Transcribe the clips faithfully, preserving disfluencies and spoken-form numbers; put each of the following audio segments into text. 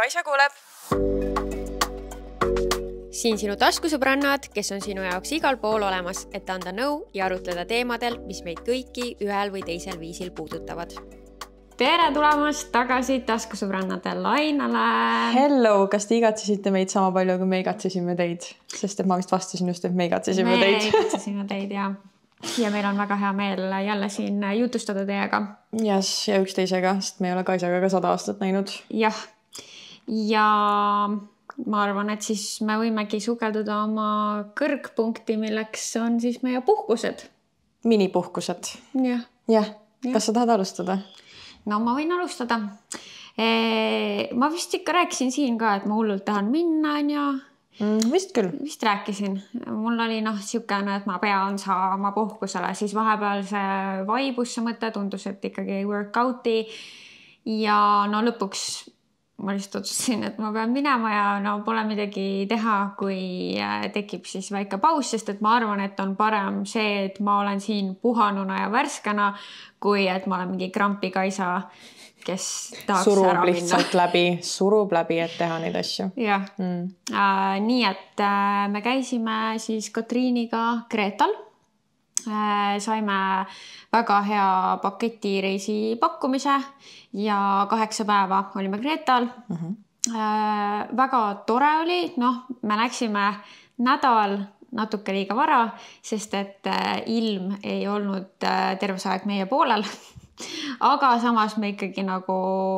Kaisa kuuleb. Siin sinu taskusõbrannad, kes on sinu jaoks igal pool olemas, et anda nõu ja arutleda teemadel, mis meid kõiki ühel või teisel viisil puudutavad. Tere tulemast tagasi taskusõbrannade lainale. Hello, kas te igatsesite meid sama palju, kui me igatsesime teid? Sest et ma vist vastasin just, et me igatsesime me teid. Me igatsesime teid, jah. Ja meil on väga hea meel jälle siin jutustada teiega. Yes, ja üksteisega, sest me ei ole Kaisaga ka sada aastat näinud. Jah, ja ma arvan, et siis me võimegi sukelduda oma kõrgpunkti, milleks on siis meie puhkused. Minipuhkused. Jah. Jah, kas sa tahad alustada? No ma võin alustada. E, ma vist ikka rääkisin siin ka, et ma hullult tahan minna, ja Mm, vist küll. Vist rääkisin. Mul oli noh siukene, et ma pean saama puhkusele, siis vahepeal see vaibus see mõte, tundus, et ikkagi workouti ja no lõpuks ma lihtsalt otsusin, et ma pean minema ja no pole midagi teha, kui tekib siis väike paus, sest et ma arvan, et on parem see, et ma olen siin puhanuna ja värskena, kui et ma olen mingi krampi Kaisa, kes tahaks surub ära minna. lihtsalt läbi, surub läbi, et teha neid asju. Jah. Mm. Äh, nii, et äh, me käisime siis Katriiniga Kreetal. Äh, saime väga hea paketireisi pakkumise ja kaheksa päeva olime Kreetal. Uh-huh. Äh, väga tore oli. Noh, me läksime nädal natuke liiga vara, sest et äh, ilm ei olnud äh, terve aeg meie poolel. Aga samas me ikkagi nagu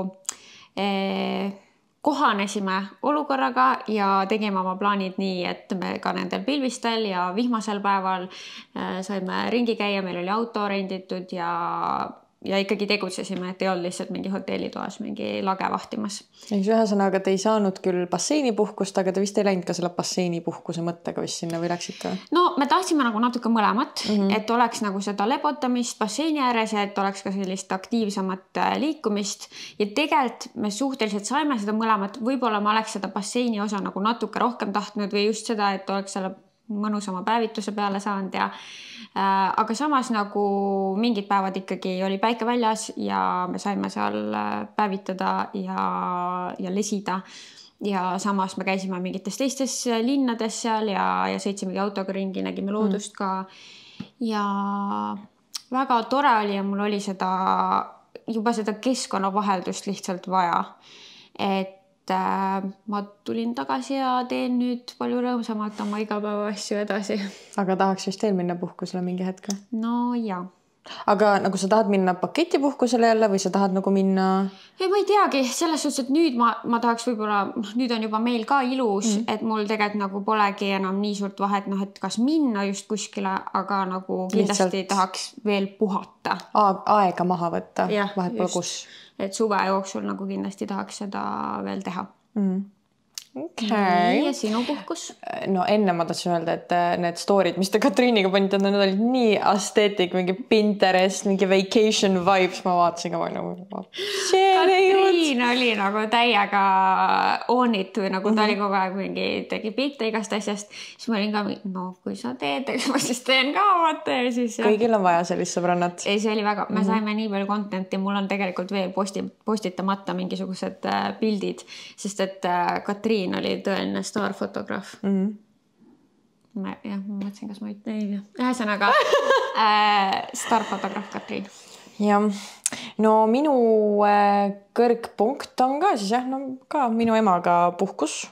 eh, kohanesime olukorraga ja tegime oma plaanid nii, et me ka nendel pilvistel ja vihmasel päeval eh, saime ringi käia, meil oli auto renditud ja, ja ikkagi tegutsesime, et ei olnud lihtsalt mingi hotellitoas mingi lage vahtimas. Ühesõnaga, te ei saanud küll basseinipuhkust, aga te vist ei läinud ka selle basseinipuhkuse mõttega vist sinna või läksite? No me tahtsime nagu natuke mõlemat, mm -hmm. et oleks nagu seda lebotamist basseini ääres ja et oleks ka sellist aktiivsamat liikumist. Ja tegelikult me suhteliselt saime seda mõlemat. Võib-olla ma oleks seda basseini osa nagu natuke rohkem tahtnud või just seda, et oleks selle mõnusama päevituse peale saanud ja äh, aga samas nagu mingid päevad ikkagi oli päike väljas ja me saime seal päevitada ja, ja lesida ja samas me käisime mingites teistes linnades seal ja, ja sõitsimegi autoga ringi, nägime loodust ka ja väga tore oli ja mul oli seda juba seda keskkonnavaheldust lihtsalt vaja, et ma tulin tagasi ja teen nüüd palju rõõmsamalt oma igapäeva asju edasi. Aga tahaks vist veel minna puhkusele mingi hetke? No jaa. Aga nagu sa tahad minna paketipuhkusele jälle või sa tahad nagu minna? Ei, ma ei teagi. Selles suhtes, et nüüd ma, ma tahaks võib-olla, nüüd on juba meil ka ilus, mm. et mul tegelikult nagu polegi enam nii suurt vahet, noh, et kas minna just kuskile, aga nagu kindlasti lihtsalt tahaks veel puhata. Aega maha võtta. Ja, vahet pole kus. Et suve jooksul nagu kindlasti tahaks seda veel teha. Mm. Okay. Ja sinu puhkus? No enne ma tahtsin öelda, et need story'd, mis te Katriiniga panite, need olid nii aesthetic, mingi Pinterest, mingi vacation vibes, ma vaatasin ka nagu Katriin oli nagu täiega on it või nagu ta oli kogu aeg mingi tegi pilte igast asjast, siis ma olin ka, no kui sa teed, ma siis teen ka vaata ja siis kõigil on vaja sellist sõbrannat. Ei, see oli väga, me saime nii palju contenti, mul on tegelikult veel posti, postitamata mingisugused pildid, sest et Katriin oli tõeline staarfotograaf. Mm-hmm. Ma, jah, ma mõtlesin, kas ma ei tee. Ühesõnaga, äh, staarfotograaf Katriin. Ja, no minu äh, kõrgpunkt on ka siis jah, no ka minu emaga puhkus.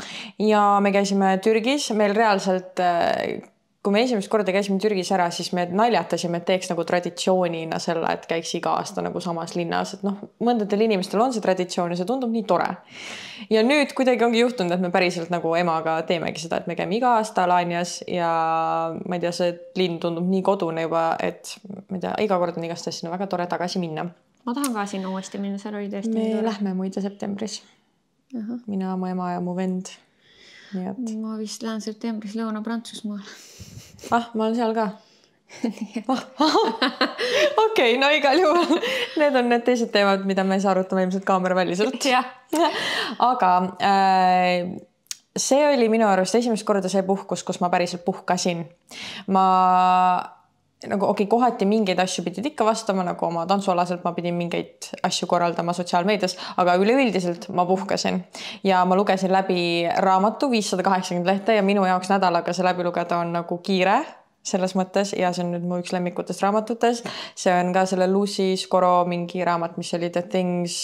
Ja me käisime Türgis, meil reaalselt äh, kui me esimest korda käisime Türgis ära, siis me naljatasime, et teeks nagu traditsioonina selle, et käiks iga aasta nagu samas linnas. Et noh, mõndadel inimestel on see traditsioon ja see tundub nii tore. Ja nüüd kuidagi ongi juhtunud, et me päriselt nagu emaga teemegi seda, et me käime iga aasta Alanias ja ma ei tea, see linn tundub nii kodune juba, et ma ei tea, iga kord on igast asjana väga tore tagasi minna. Ma tahan ka sinna uuesti minna, seal oli tõesti. Me lähme muide septembris. Aha. Mina, mu ema ja mu vend. Nii et... Ma vist lähen septembris Lõuna-Prantsusmaal. Ah, ma olen seal ka. Okei, no igal juhul. Need on need teised teemad, mida me ei saa arutama ilmselt kaamera väliselt. Aga äh, see oli minu arust esimest korda see puhkus, kus ma päriselt puhkasin. Ma nagu okei okay,, kohati mingeid asju pidid ikka vastama, nagu oma tantsualaselt ma pidin mingeid asju korraldama sotsiaalmeedias, aga üleüldiselt ma puhkasin ja ma lugesin läbi raamatu viissada kaheksakümmend lehte ja minu jaoks nädalaga see läbi lugeda on nagu kiire selles mõttes ja see on nüüd mu üks lemmikutest raamatutes. See on ka selle Lucy Scoro mingi raamat, mis oli The Things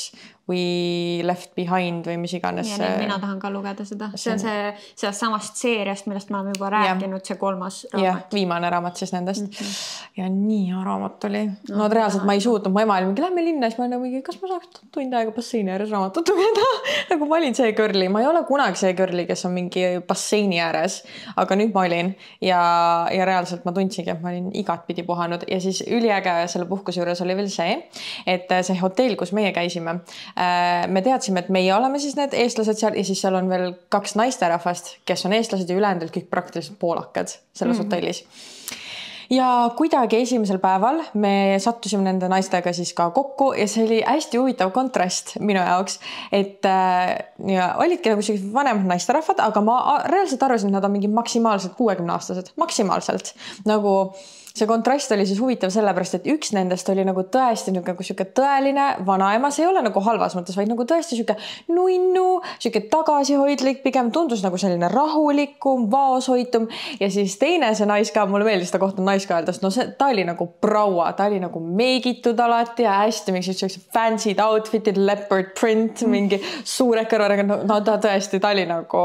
We Left Behind või mis iganes. Ja mina tahan ka lugeda seda. See on see, sellest samast seeriast, millest me oleme juba rääkinud, see kolmas raamat. Ja, viimane raamat siis nendest. Mm-hmm. Ja nii hea raamat oli. No reaalselt ma ei suutnud, mu ema oli mingi, lähme linna, siis ma olin mingi, kas ma saaks tund aega basseini ääres raamatut lugeda? Nagu ma olin see kõrli. Ma ei ole kunagi see kõrli, kes on mingi basseini ääres, aga nüüd ma olin ja, ja reaalselt ma tundsingi, et ma olin igat pidi puhanud ja siis üliäge selle puhkuse juures oli veel see, et see hotell, kus meie käisime, me teadsime, et meie oleme siis need eestlased seal ja siis seal on veel kaks naisterahvast, kes on eestlased ja ülejäänud kõik praktiliselt poolakad selles mm-hmm. hotellis. Ja kuidagi esimesel päeval me sattusime nende naistega siis ka kokku ja see oli hästi huvitav kontrast minu jaoks, et ja, olidki nagu sellised vanemad naisterahvad, aga ma reaalselt arvasin, et nad on mingi maksimaalselt kuuekümne aastased, maksimaalselt. Nagu see kontrast oli siis huvitav sellepärast, et üks nendest oli nagu tõesti nagu siuke tõeline vanaema, see ei ole nagu halvas mõttes, vaid nagu tõesti siuke nunnu, siuke tagasihoidlik, pigem tundus nagu selline rahulikum, vaoshoitum ja siis teine see naiska, mulle meeldis seda kohta naiska öeldes, no see, ta oli nagu proua, ta oli nagu meigitud alati ja hästi mingi sellised fancy'd outfit'id, leopard print, mingi suure kõrvaga, no ta tõesti, ta oli nagu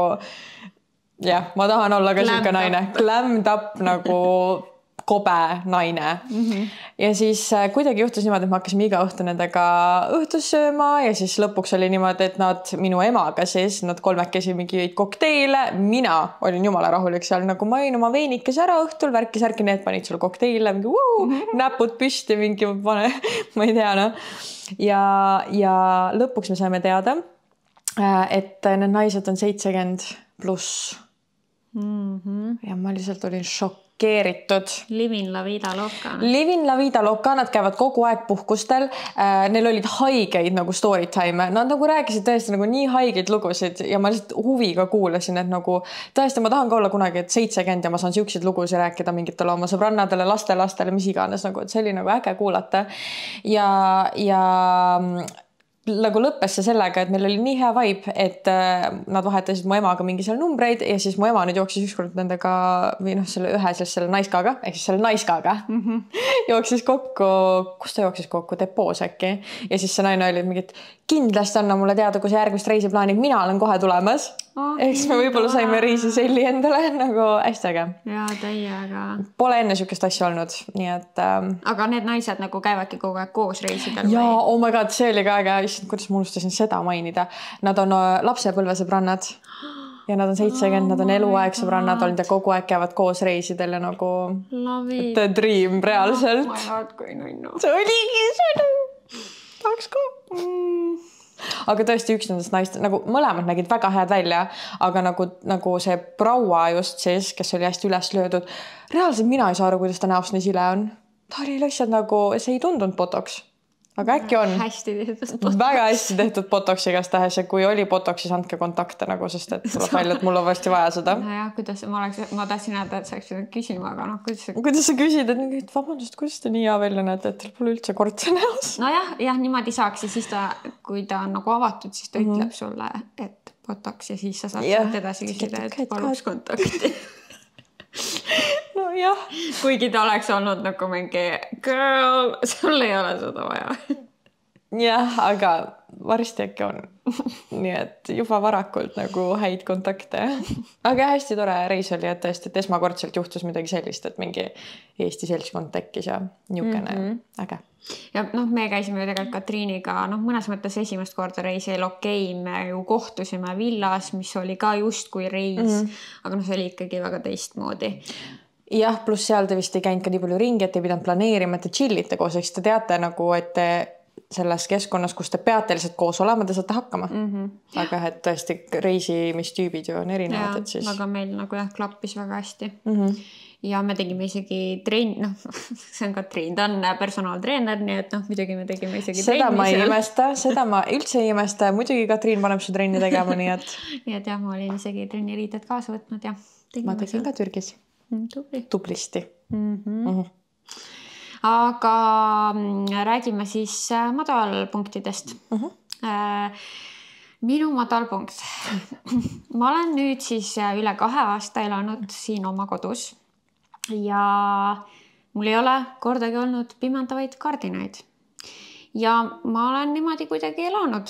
jah, ma tahan olla ka siuke naine, glammed up nagu kobe naine. Mm-hmm. Ja siis kuidagi juhtus niimoodi, et me hakkasime iga õhtu nendega õhtus sööma ja siis lõpuks oli niimoodi, et nad minu emaga siis, nad kolmekesi mingi jõid kokteile, mina olin jumala rahulik seal, nagu ma jõin oma veinikes ära õhtul, värkis ärki, need panid sul kokteile, mingi uu, mm-hmm. näpud püsti, mingi pane, ma ei tea, no. Ja, ja lõpuks me saime teada, et need naised on seitsekümmend pluss. Mm-hmm. Ja ma lihtsalt olin šokk. Keeritud. Livin la vida loca. Livin la vida loca, nad käivad kogu aeg puhkustel. Neil olid haigeid nagu story time. Nad nagu rääkisid tõesti nagu nii haigeid lugusid ja ma lihtsalt huviga kuulasin, et nagu tõesti ma tahan ka olla kunagi, et seitsekümmend ja ma saan siukseid lugusid rääkida mingitele oma sõbrannadele, lastele, lastele, mis iganes, nagu, et see oli nagu äge kuulata. Ja, ja nagu lõppes see sellega, et meil oli nii hea vibe, et nad vahetasid mu emaga mingi seal numbreid ja siis mu ema nüüd jooksis ükskord nendega või noh, selle ühe siis selle naiskaga, ehk siis selle naiskaga mm-hmm. jooksis kokku, kus ta jooksis kokku, depoos äkki ja siis see naine oli mingi, et kindlasti anna mulle teada, kui see järgmist reisi plaanib, mina olen kohe tulemas oh, ehk siis me võib-olla saime reisi selli endale nagu hästi äge ja täiega pole enne siukest asja olnud, nii et ähm... aga need naised nagu käivadki kogu aeg koos reisidel ja või? Oh my god, see oli ka äge, kuidas ma unustasin seda mainida, nad on lapsepõlvesõbrannad ja nad on seitsekümmend, nad on eluaeg sõbrannad olnud ja kogu aeg käivad koos reisidel ja nagu the dream reaalselt oh my god, kui nunnu see oligi see tahaks ka mm. aga tõesti üks nendest naist, nagu mõlemad nägid väga head välja, aga nagu, nagu see proua just siis, kes oli hästi üles löödud, reaalselt mina ei saa aru, kuidas ta näost nii sile on. Ta oli lihtsalt nagu, see ei tundunud botox. Aga äkki on hästi tehtud botox. Väga hästi tehtud botox igas tähes ja kui oli botox, siis andke kontakte nagu, sest et tuleb välja, et mul on varsti vaja seda. No jah, kuidas ma oleks, ma tahtsin näeda, et sa oleks küsima, aga noh, kuidas... Kuidas sa küsid, et, et vabandust, kuidas te nii hea välja näete, et teil pole üldse kortse näos? No jah, jah, niimoodi saaks ja siis ta, kui ta on nagu avatud, siis ta ütleb mm-hmm. sulle, et botox ja siis sa saad yeah. edasi küsida, et paluks kontakti. No jah, kuigi ta oleks olnud nagu mingi girl, sul ei ole seda vaja. Jah, aga varsti äkki on. Nii et juba varakult nagu häid kontakte. Aga hästi tore reis oli, et tõesti, et esmakordselt juhtus midagi sellist, et mingi Eesti seltskond tekkis ja niukene mm-hmm. äge. Ja noh, me käisime ju tegelikult Katriiniga, noh mõnes mõttes esimest korda reisil okei, me ju kohtusime villas, mis oli ka just kui reis, mm-hmm. aga noh, see oli ikkagi väga teistmoodi. Jah, pluss seal te vist ei käinud ka nii palju ringi, et te pidanud planeerima, et te chillite koos, eks te teate nagu, et te selles keskkonnas, kus te peate lihtsalt koos olema, te saate hakkama. Mm-hmm. Aga et tõesti reisimistüübid ju on erinevad. Ja, et siis... aga meil nagu jah, klappis väga hästi. Mm-hmm. Ja me tegime isegi treen, noh, see on Katriin, ta on personaaltreener, nii et noh, muidugi me tegime isegi seda ma ei imesta, seda ma üldse ei imesta, muidugi Katriin paneb su trenni tegema, nii et nii et jah, ma olin isegi trenniriited kaasa võtnud ja ma tegin ka Türgis Tubli. tublisti mm-hmm. mm-hmm. aga räägime siis madalpunktidest. Uh-huh. Minu madalpunkt. Ma olen nüüd siis üle kahe aasta elanud siin oma kodus ja mul ei ole kordagi olnud pimendavaid kardinaid. Ja ma olen niimoodi kuidagi elanud.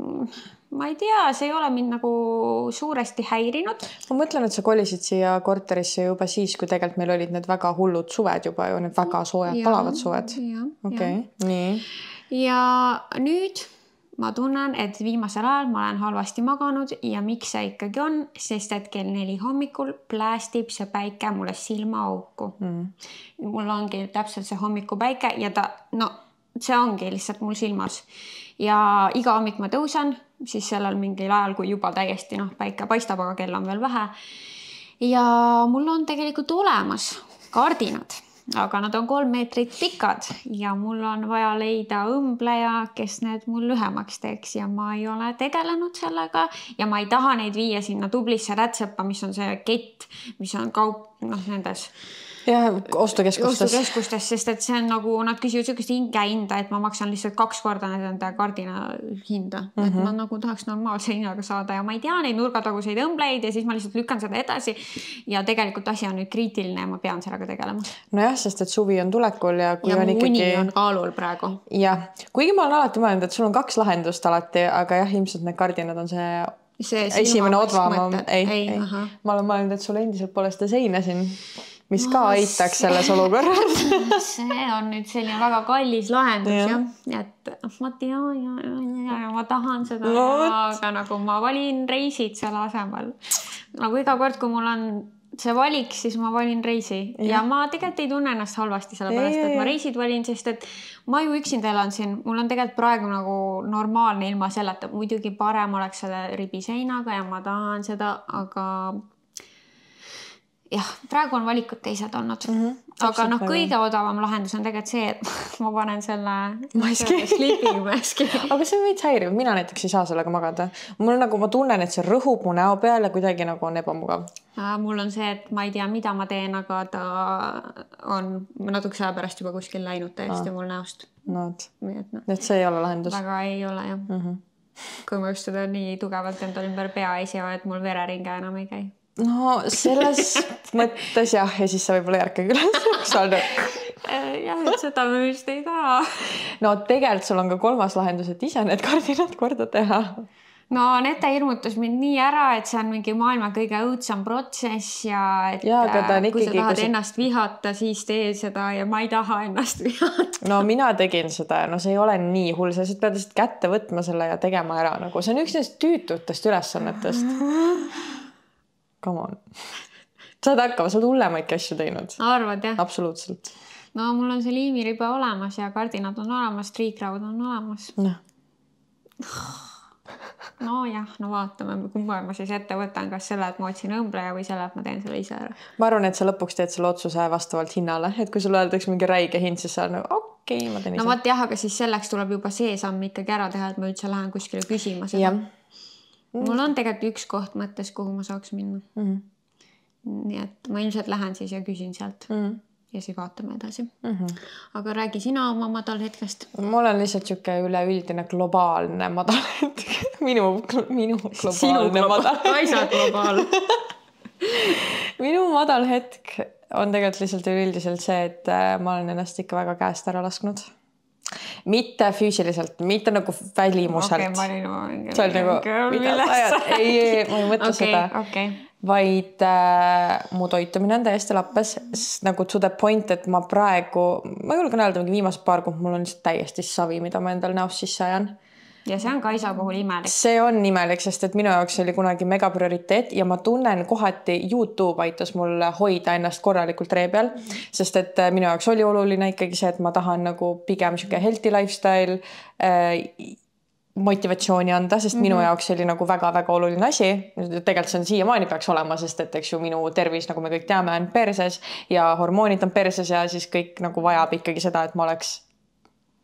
Ma ei tea, see ei ole mind nagu suuresti häirinud. Ma mõtlen, et sa kolisid siia korterisse juba siis, kui tegelikult meil olid need väga hullud suved juba ju, need väga soojad, palavad suved. Okei, nii. Ja nüüd ma tunnen, et viimasel ajal ma olen halvasti maganud ja miks see ikkagi on, sest et kell neli hommikul plästib see päike mulle silmaauku. Mm. Mul ongi täpselt see hommikupäike ja ta, no see ongi lihtsalt mul silmas. Ja iga hommik ma tõusen, siis sellel mingil ajal, kui juba täiesti noh, päike paistab, aga kell on veel vähe. Ja mul on tegelikult olemas kardinad. Aga nad on kolm meetrit pikad ja mul on vaja leida õmbleja, kes need mul lühemaks teeks ja ma ei ole tegelenud sellega ja ma ei taha neid viia sinna tublisse rätseppa, mis on see kett, mis on kaup, noh, nendes ja ostukeskustes. ostukeskustes, sest et see on nagu, nad küsivad sellist hinge hinda, et ma maksan lihtsalt kaks korda nende kardina hinda. Mm-hmm. Et ma nagu tahaks normaalse hinnaga saada ja ma ei tea neid nurgataguseid õmbleid ja siis ma lihtsalt lükkan seda edasi ja tegelikult asi on nüüd kriitiline ja ma pean sellega tegelema. Nojah, sest et suvi on tulekul ja kui ja on ikkagi... uni on kaalul praegu. Jah, kuigi ma olen alati mõelnud, et sul on kaks lahendust alati, aga jah, ilmselt need kardinad on see, see esimene odvam. Ei, ei, ei. Ma olen mõelnud, et sul endiselt pole seda seina siin, mis ka no, aitaks see... selles olukorras. See on nüüd selline väga kallis lahendus, ja. Ja, et ma tean ja, ja, ja ma tahan seda, no, aga nagu ma valin reisid selle asemel. Nagu iga kord, kui mul on see valik, siis ma valin reisi ja, ja ma tegelikult ei tunne ennast halvasti sellepärast, et ma reisid valin, sest et ma ju üksinda elan siin. Mul on tegelikult praegu nagu normaalne ilma selleta. Muidugi parem oleks selle ribiseinaga ja ma tahan seda, aga jah, praegu on valikud teised olnud. Mm-hmm. Aga noh, kõige odavam lahendus on tegelikult see, et ma panen selle sleeping maski. Aga see on veits häiriv. Mina näiteks ei saa sellega magada. Mul nagu, ma tunnen, et see rõhub mu näo peal ja kuidagi nagu on ebamugav. Mul on see, et ma ei tea, mida ma teen, aga ta on natuke aja pärast juba kuskil läinud täiesti mul näost. No, et, no. et see ei ole lahendus. Väga ei ole, jah. Mm-hmm. Kui ma just seda nii tugevalt endal ümber pea ei sea, et mul vereringe enam ei käi. No selles mõttes jah, ja siis sa võib-olla järkagi üles saada. Jah, et seda me vist ei taha. No tegelikult sul on ka kolmas lahendus, et ise need kardinad korda teha. No nete hirmutas mind nii ära, et see on mingi maailma kõige õudsam protsess ja et ja, ikkagi, kui sa tahad see... ennast vihata, siis tee seda ja ma ei taha ennast vihata. No mina tegin seda, no see ei ole nii hull, sa pead lihtsalt kätte võtma selle ja tegema ära. Nagu. See on üks neist tüütutest ülesannetest. Come on. Saad hakkama, sa oled hullemaidki asju teinud. Arvad, jah? Absoluutselt. No mul on see liimiribe olemas ja kardinad on olemas, triikraud on olemas. No. No jah, no vaatame, kumma ma siis ette võtan, kas selle, et ma otsin õmbleja või selle, et ma teen selle ise ära. Ma arvan, et sa lõpuks teed selle otsuse vastavalt hinnale, et kui sul öeldaks mingi räige hind, siis sa on nagu okei, okay, ma teen ise. No vaat jah, aga siis selleks tuleb juba see samm ikkagi ära teha, et ma üldse lähen kuskile küsima seda. Jah. Mul on tegelikult üks koht mõttes, kuhu ma saaks minna. Mm-hmm. Nii et ma ilmselt lähen siis ja küsin sealt. Mm-hmm. Ja siis vaatame edasi. Mm-hmm. Aga räägi sina oma madal hetkest. Mul on lihtsalt siuke üleüldine globaalne madal hetk. Minu, minu globaalne Sinu madal hetk. Aisa globaal. Minu madal hetk on tegelikult lihtsalt üldiselt see, et ma olen ennast ikka väga käest ära lasknud. Mitte füüsiliselt, mitte nagu välimuselt. Okei, okay, ma olin see on nagu, mida sa ajad? Ei, ei, ma ei mõtle okay, seda. Okay. Vaid äh, mu toitumine on täiesti lappes. Nagu to the point, et ma praegu, ma julgen öelda, mingi viimased paar kuud, mul on lihtsalt täiesti savi, mida ma endal näost sisse ajan. Ja see on Kaisa puhul imelik. See on imelik, sest et minu jaoks oli kunagi mega prioriteet ja ma tunnen kohati YouTube aitas mul hoida ennast korralikult ree peal, sest et minu jaoks oli oluline ikkagi see, et ma tahan nagu pigem siuke healthy lifestyle äh, motivatsiooni anda, sest mm-hmm. minu jaoks oli nagu väga-väga oluline asi. Tegelikult see on siiamaani peaks olema, sest et eks ju minu tervis, nagu me kõik teame, on perses ja hormoonid on perses ja siis kõik nagu vajab ikkagi seda, et ma oleks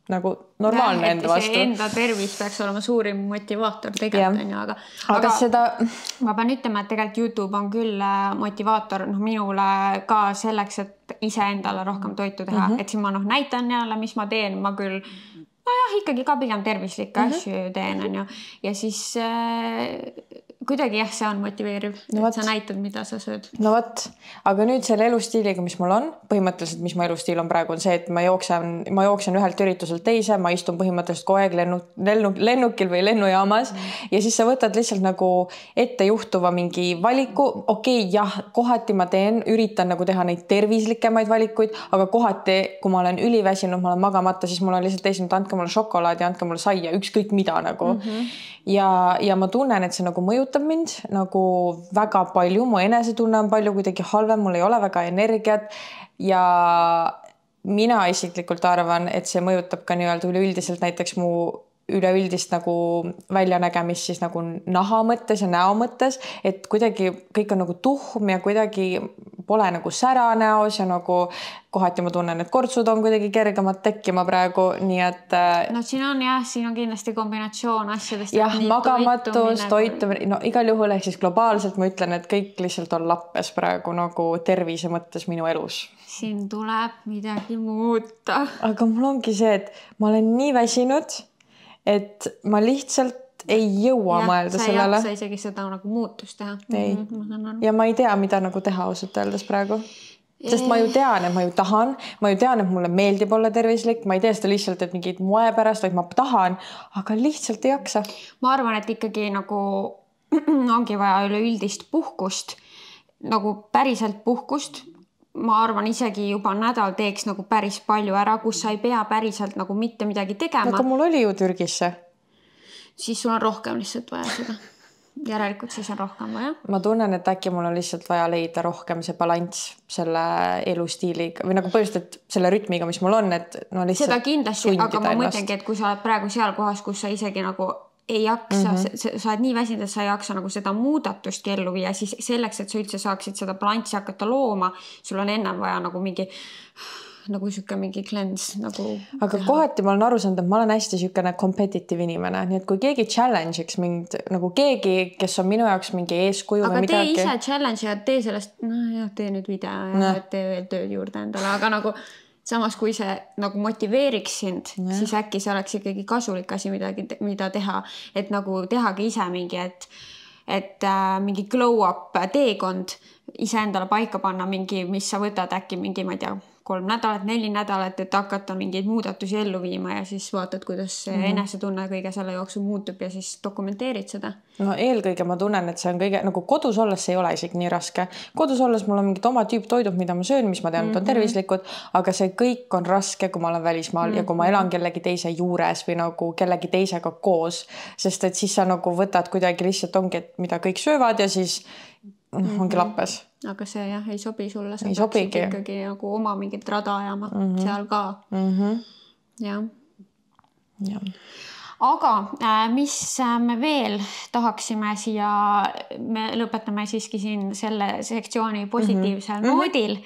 nagu normaalne enda vastu. Enda tervis peaks olema suurim motivaator tegelikult, on ju, aga, aga, aga seda... ma pean ütlema, et tegelikult YouTube on küll motivaator no, minule ka selleks, et ise endale rohkem toitu teha. Mm -hmm. Et siin ma noh, näitan jälle, mis ma teen, ma küll nojah, ikkagi ka pigem tervislikke mm -hmm. asju teen, on ju. Ja siis äh, kuidagi jah, see on motiveeriv, no et sa näitad, mida sa sööd. No võt, aga nüüd selle elustiiliga, mis mul on, põhimõtteliselt, mis mu elustiil on praegu, on see, et ma jooksen, ma jooksen ühelt ürituselt teise, ma istun põhimõtteliselt kogu aeg lennu, lennu, lennukil või lennujaamas mm. ja siis sa võtad lihtsalt nagu ette juhtuva mingi valiku. Okei, okay, jah, kohati ma teen, üritan nagu teha neid tervislikemaid valikuid, aga kohati, kui ma olen üliväsinud, ma olen magamata, siis mul on lihtsalt teisnud, andke mulle šokolaadi, andke mulle saia, ükskõik mida nagu. Mm -hmm. ja, ja ma tunnen, et see nagu mõjutab mind nagu väga palju, mu enesetunne on palju kuidagi halvem, mul ei ole väga energiat ja mina isiklikult arvan, et see mõjutab ka nii-öelda üleüldiselt näiteks mu üleüldist nagu väljanägemist siis nagu naha mõttes ja näo mõttes, et kuidagi kõik on nagu tuhm ja kuidagi pole nagu sära näos ja nagu kohati ma tunnen, et kortsud on kuidagi kergemad tekkima praegu, nii et... No siin on jah, siin on kindlasti kombinatsioon asjadest. Jah, magamatus, toitumine, no igal juhul ehk siis globaalselt ma ütlen, et kõik lihtsalt on lappes praegu nagu tervise mõttes minu elus. Siin tuleb midagi muuta. Aga mul ongi see, et ma olen nii väsinud, et ma lihtsalt ei jõua ja, mõelda sellele. Sa isegi seda nagu muutust teha. Ei. Mm-hmm. Ja ma ei tea, mida nagu teha ausalt öeldes praegu. Sest ma ju tean, et ma ju tahan, ma ju tean, et mulle meeldib olla tervislik, ma ei tee seda lihtsalt, et mingid moe pärast, vaid ma tahan, aga lihtsalt ei jaksa. Ma arvan, et ikkagi nagu ongi vaja üleüldist puhkust, nagu päriselt puhkust. Ma arvan, isegi juba nädal teeks nagu päris palju ära, kus sa ei pea päriselt nagu mitte midagi tegema. Aga mul oli ju Türgisse. Siis sul on rohkem lihtsalt vaja seda. Järelikult siis on rohkem vaja. Ma tunnen, et äkki mul on lihtsalt vaja leida rohkem see balants selle elustiiliga või nagu põhjust, et selle rütmiga, mis mul on, et no lihtsalt seda kindlasti, aga ma mõtlengi, et kui sa oled praegu seal kohas, kus sa isegi nagu ei jaksa, mm -hmm. sa, sa oled nii väsinud, et sa ei jaksa nagu seda muudatust ellu viia, siis selleks, et sa üldse saaksid seda balanssi hakata looma, sul on ennem vaja nagu mingi nagu siuke mingi cleanse nagu. Aga teha. Kohati ma olen aru saanud, et ma olen hästi siukene competitive inimene, nii et kui keegi challenge'iks mind, nagu keegi, kes on minu jaoks mingi eeskuju aga või midagi. Aga tee ise challenge ja tee sellest, no jah, tee nüüd video ja no. tee veel tööd juurde endale, aga nagu samas kui see nagu motiveeriks sind, ja. Siis äkki see oleks ikkagi kasulik asi midagi, mida teha, et nagu tehagi ise mingi, et, et äh, mingi glow up teekond ise endale paika panna mingi, mis sa võtad äkki mingi, ma ei tea, kolm nädalat, neli nädalat, et hakata mingeid muudatusi ellu viima ja siis vaatad, kuidas see mm -hmm. enesetunne kõige selle jooksul muutub ja siis dokumenteerid seda. No eelkõige ma tunnen, et see on kõige, nagu kodus olles ei ole isegi nii raske. Kodus olles mul on mingid oma tüüp toidud, mida ma söön, mis ma tean, et on tervislikud, aga see kõik on raske, kui ma olen välismaal mm -hmm. ja kui ma elan kellegi teise juures või nagu kellegi teisega koos, sest et siis sa nagu võtad kuidagi lihtsalt ongi, et mida kõik söövad ja siis mm-hmm. ongi lappes. Aga see jah, ei sobi sulle. Ei sobigi. Ikkagi nagu oma mingit rada ajama mm -hmm. seal ka. Mm -hmm. Ja. Ja. Aga mis me veel tahaksime siia, me lõpetame siiski siin selle sektsiooni positiivsel mm -hmm. noodil,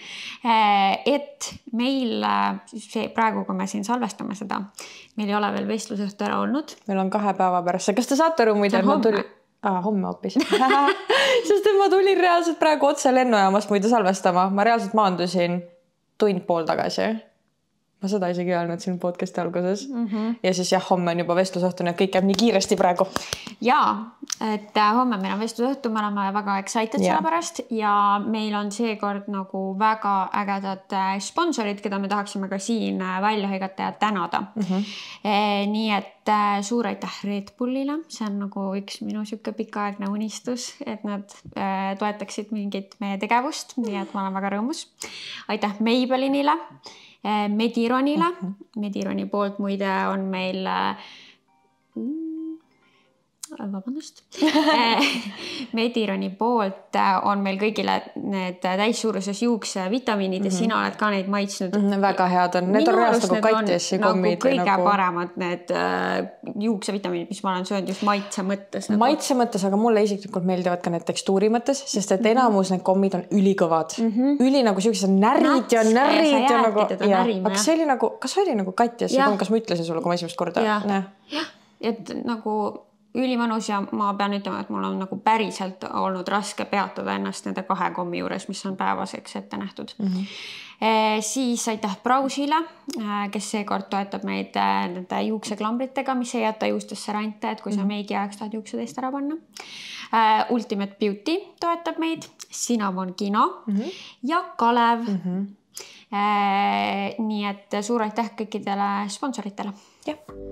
et meil see, praegu, kui me siin salvestame seda, meil ei ole veel vestlusõhtu ära olnud. Meil on kahe päeva pärast. Kas te saate aru muide, et ma tuli... Ah, homme hoopis. Sest et ma tulin reaalselt praegu otse lennujaamast muide salvestama. Ma reaalselt maandusin tund pool tagasi. Ma seda isegi öelnud siin podcasti alguses. Mm -hmm. Ja siis jah, homme on juba vestlusõhtu, nii et kõik jääb nii kiiresti praegu. Jaa, et homme meil on vestlusõhtu, me oleme väga excited yeah. selle pärast ja meil on seekord nagu väga ägedad sponsorid, keda me tahaksime ka siin välja hõigata ja tänada. Mm -hmm. e, nii et suur aitäh Red Bullile, see on nagu üks minu siuke pikaaegne unistus, et nad e, toetaksid mingit meie tegevust, nii et ma olen väga rõõmus. Aitäh Maybellinile, Medironile. Uh-huh. Medironi poolt muide on meil vabandust Medironi poolt on meil kõigile need täissuuruses juuksevitamiinid ja mm -hmm. sina oled ka neid maitsnud mm. -hmm, väga head on, need Minu on reaalselt nagu katjassi kommid. Nagu kõige nagu... paremad need juuksevitamiinid, mis ma olen söönud just maitse mõttes nagu. Maitse mõttes, aga mulle isiklikult meeldivad ka need tekstuuri mõttes, sest et enamus need kommid on ülikõvad mm. -hmm. Üli nagu siuksed närid Nats, ja närid ja nagu ja, aga see oli nagu, kas oli nagu katjas ja kas ma ütlesin sulle, kui ma esimest korda jah, et nagu ülimõnus ja ma pean ütlema, et mul on nagu päriselt olnud raske peatada ennast nende kahe kommi juures, mis on päevaseks ette nähtud mm. -hmm. E, siis aitäh Brausile, kes seekord toetab meid nende juukseklambritega, mis ei jäta juustesse rante, et kui sa meigi ajaks tahad juuksed eest ära panna. E, Ultimate Beauty toetab meid, Cinnamon Kino mm -hmm. ja Kalev mm. -hmm. E, nii et suur aitäh kõikidele sponsoritele. Jah.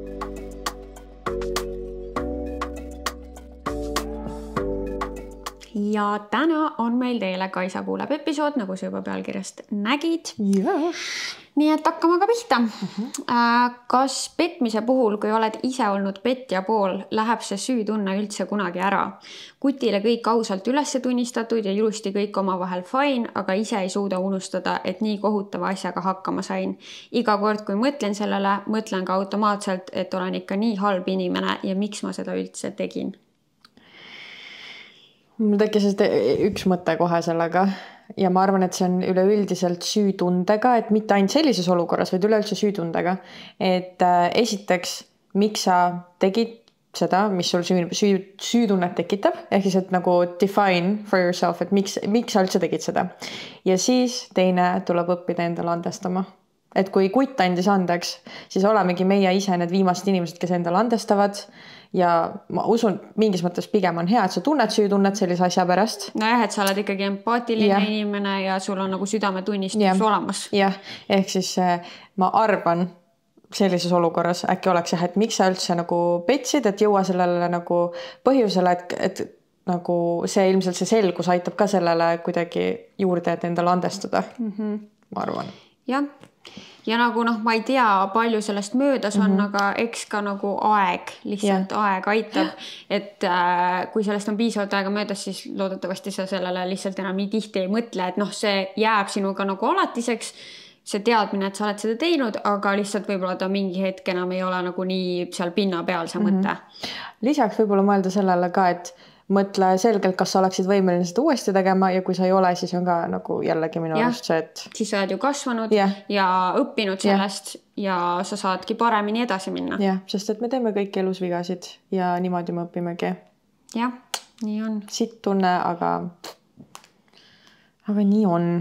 Ja täna on meil teile Kaisa kuuleb episood, nagu sa juba pealkirjast nägid. Yes. Nii et hakkame ka pihta. Uh-huh. Kas petmise puhul, kui oled ise olnud petja pool, läheb see süütunne üldse kunagi ära? Kutile kõik ausalt üles tunnistatud ja ilusti kõik omavahel fine, aga ise ei suuda unustada, et nii kohutava asjaga hakkama sain. Iga kord, kui mõtlen sellele, mõtlen ka automaatselt, et olen ikka nii halb inimene ja miks ma seda üldse tegin. Mul tekkis üks mõte kohe sellega ja ma arvan, et see on üleüldiselt süütundega, et mitte ainult sellises olukorras, vaid üleüldse süütundega. Et äh, esiteks, miks sa tegid seda, mis sul süü, süü, süütunnet tekitab, ehk siis, et nagu define for yourself, et miks, miks sa üldse tegid seda. Ja siis teine tuleb õppida endale andestama. Et kui kutt andis andeks, siis olemegi meie ise need viimased inimesed, kes endale andestavad. Ja ma usun, mingis mõttes pigem on hea, et sa tunned süütunnet sellise asja pärast. Nojah, et sa oled ikkagi empaatiline ja. Inimene ja sul on nagu südametunnistus ja. Olemas. Jah, ehk siis ma arvan sellises olukorras äkki oleks jah, et miks sa üldse nagu petsid, et jõua sellele nagu põhjusele, et, et nagu see ilmselt see selgus aitab ka sellele kuidagi juurde, et endale andestada. Mm -hmm. Ma arvan. Jah. Ja nagu noh, ma ei tea, palju sellest möödas on, mm -hmm. aga eks ka nagu aeg, lihtsalt yeah. aeg aitab. Et äh, kui sellest on piisavalt aega möödas, siis loodetavasti sa sellele lihtsalt enam nii tihti ei mõtle, et noh, see jääb sinuga nagu alatiseks, see teadmine, et sa oled seda teinud, aga lihtsalt võib-olla ta mingi hetk enam ei ole nagu nii seal pinna peal see mõte. Mm -hmm. Lisaks võib-olla mõelda sellele ka, et mõtle selgelt, kas sa oleksid võimeline seda uuesti tegema ja kui sa ei ole, siis on ka nagu jällegi minu arust see, et... Siis sa oled ju kasvanud yeah. ja õppinud sellest yeah. ja sa saadki paremini edasi minna. Jah, sest et me teeme kõik elus vigasid ja niimoodi me õpimegi. Jah, nii on. Sitt tunne, aga, aga nii on.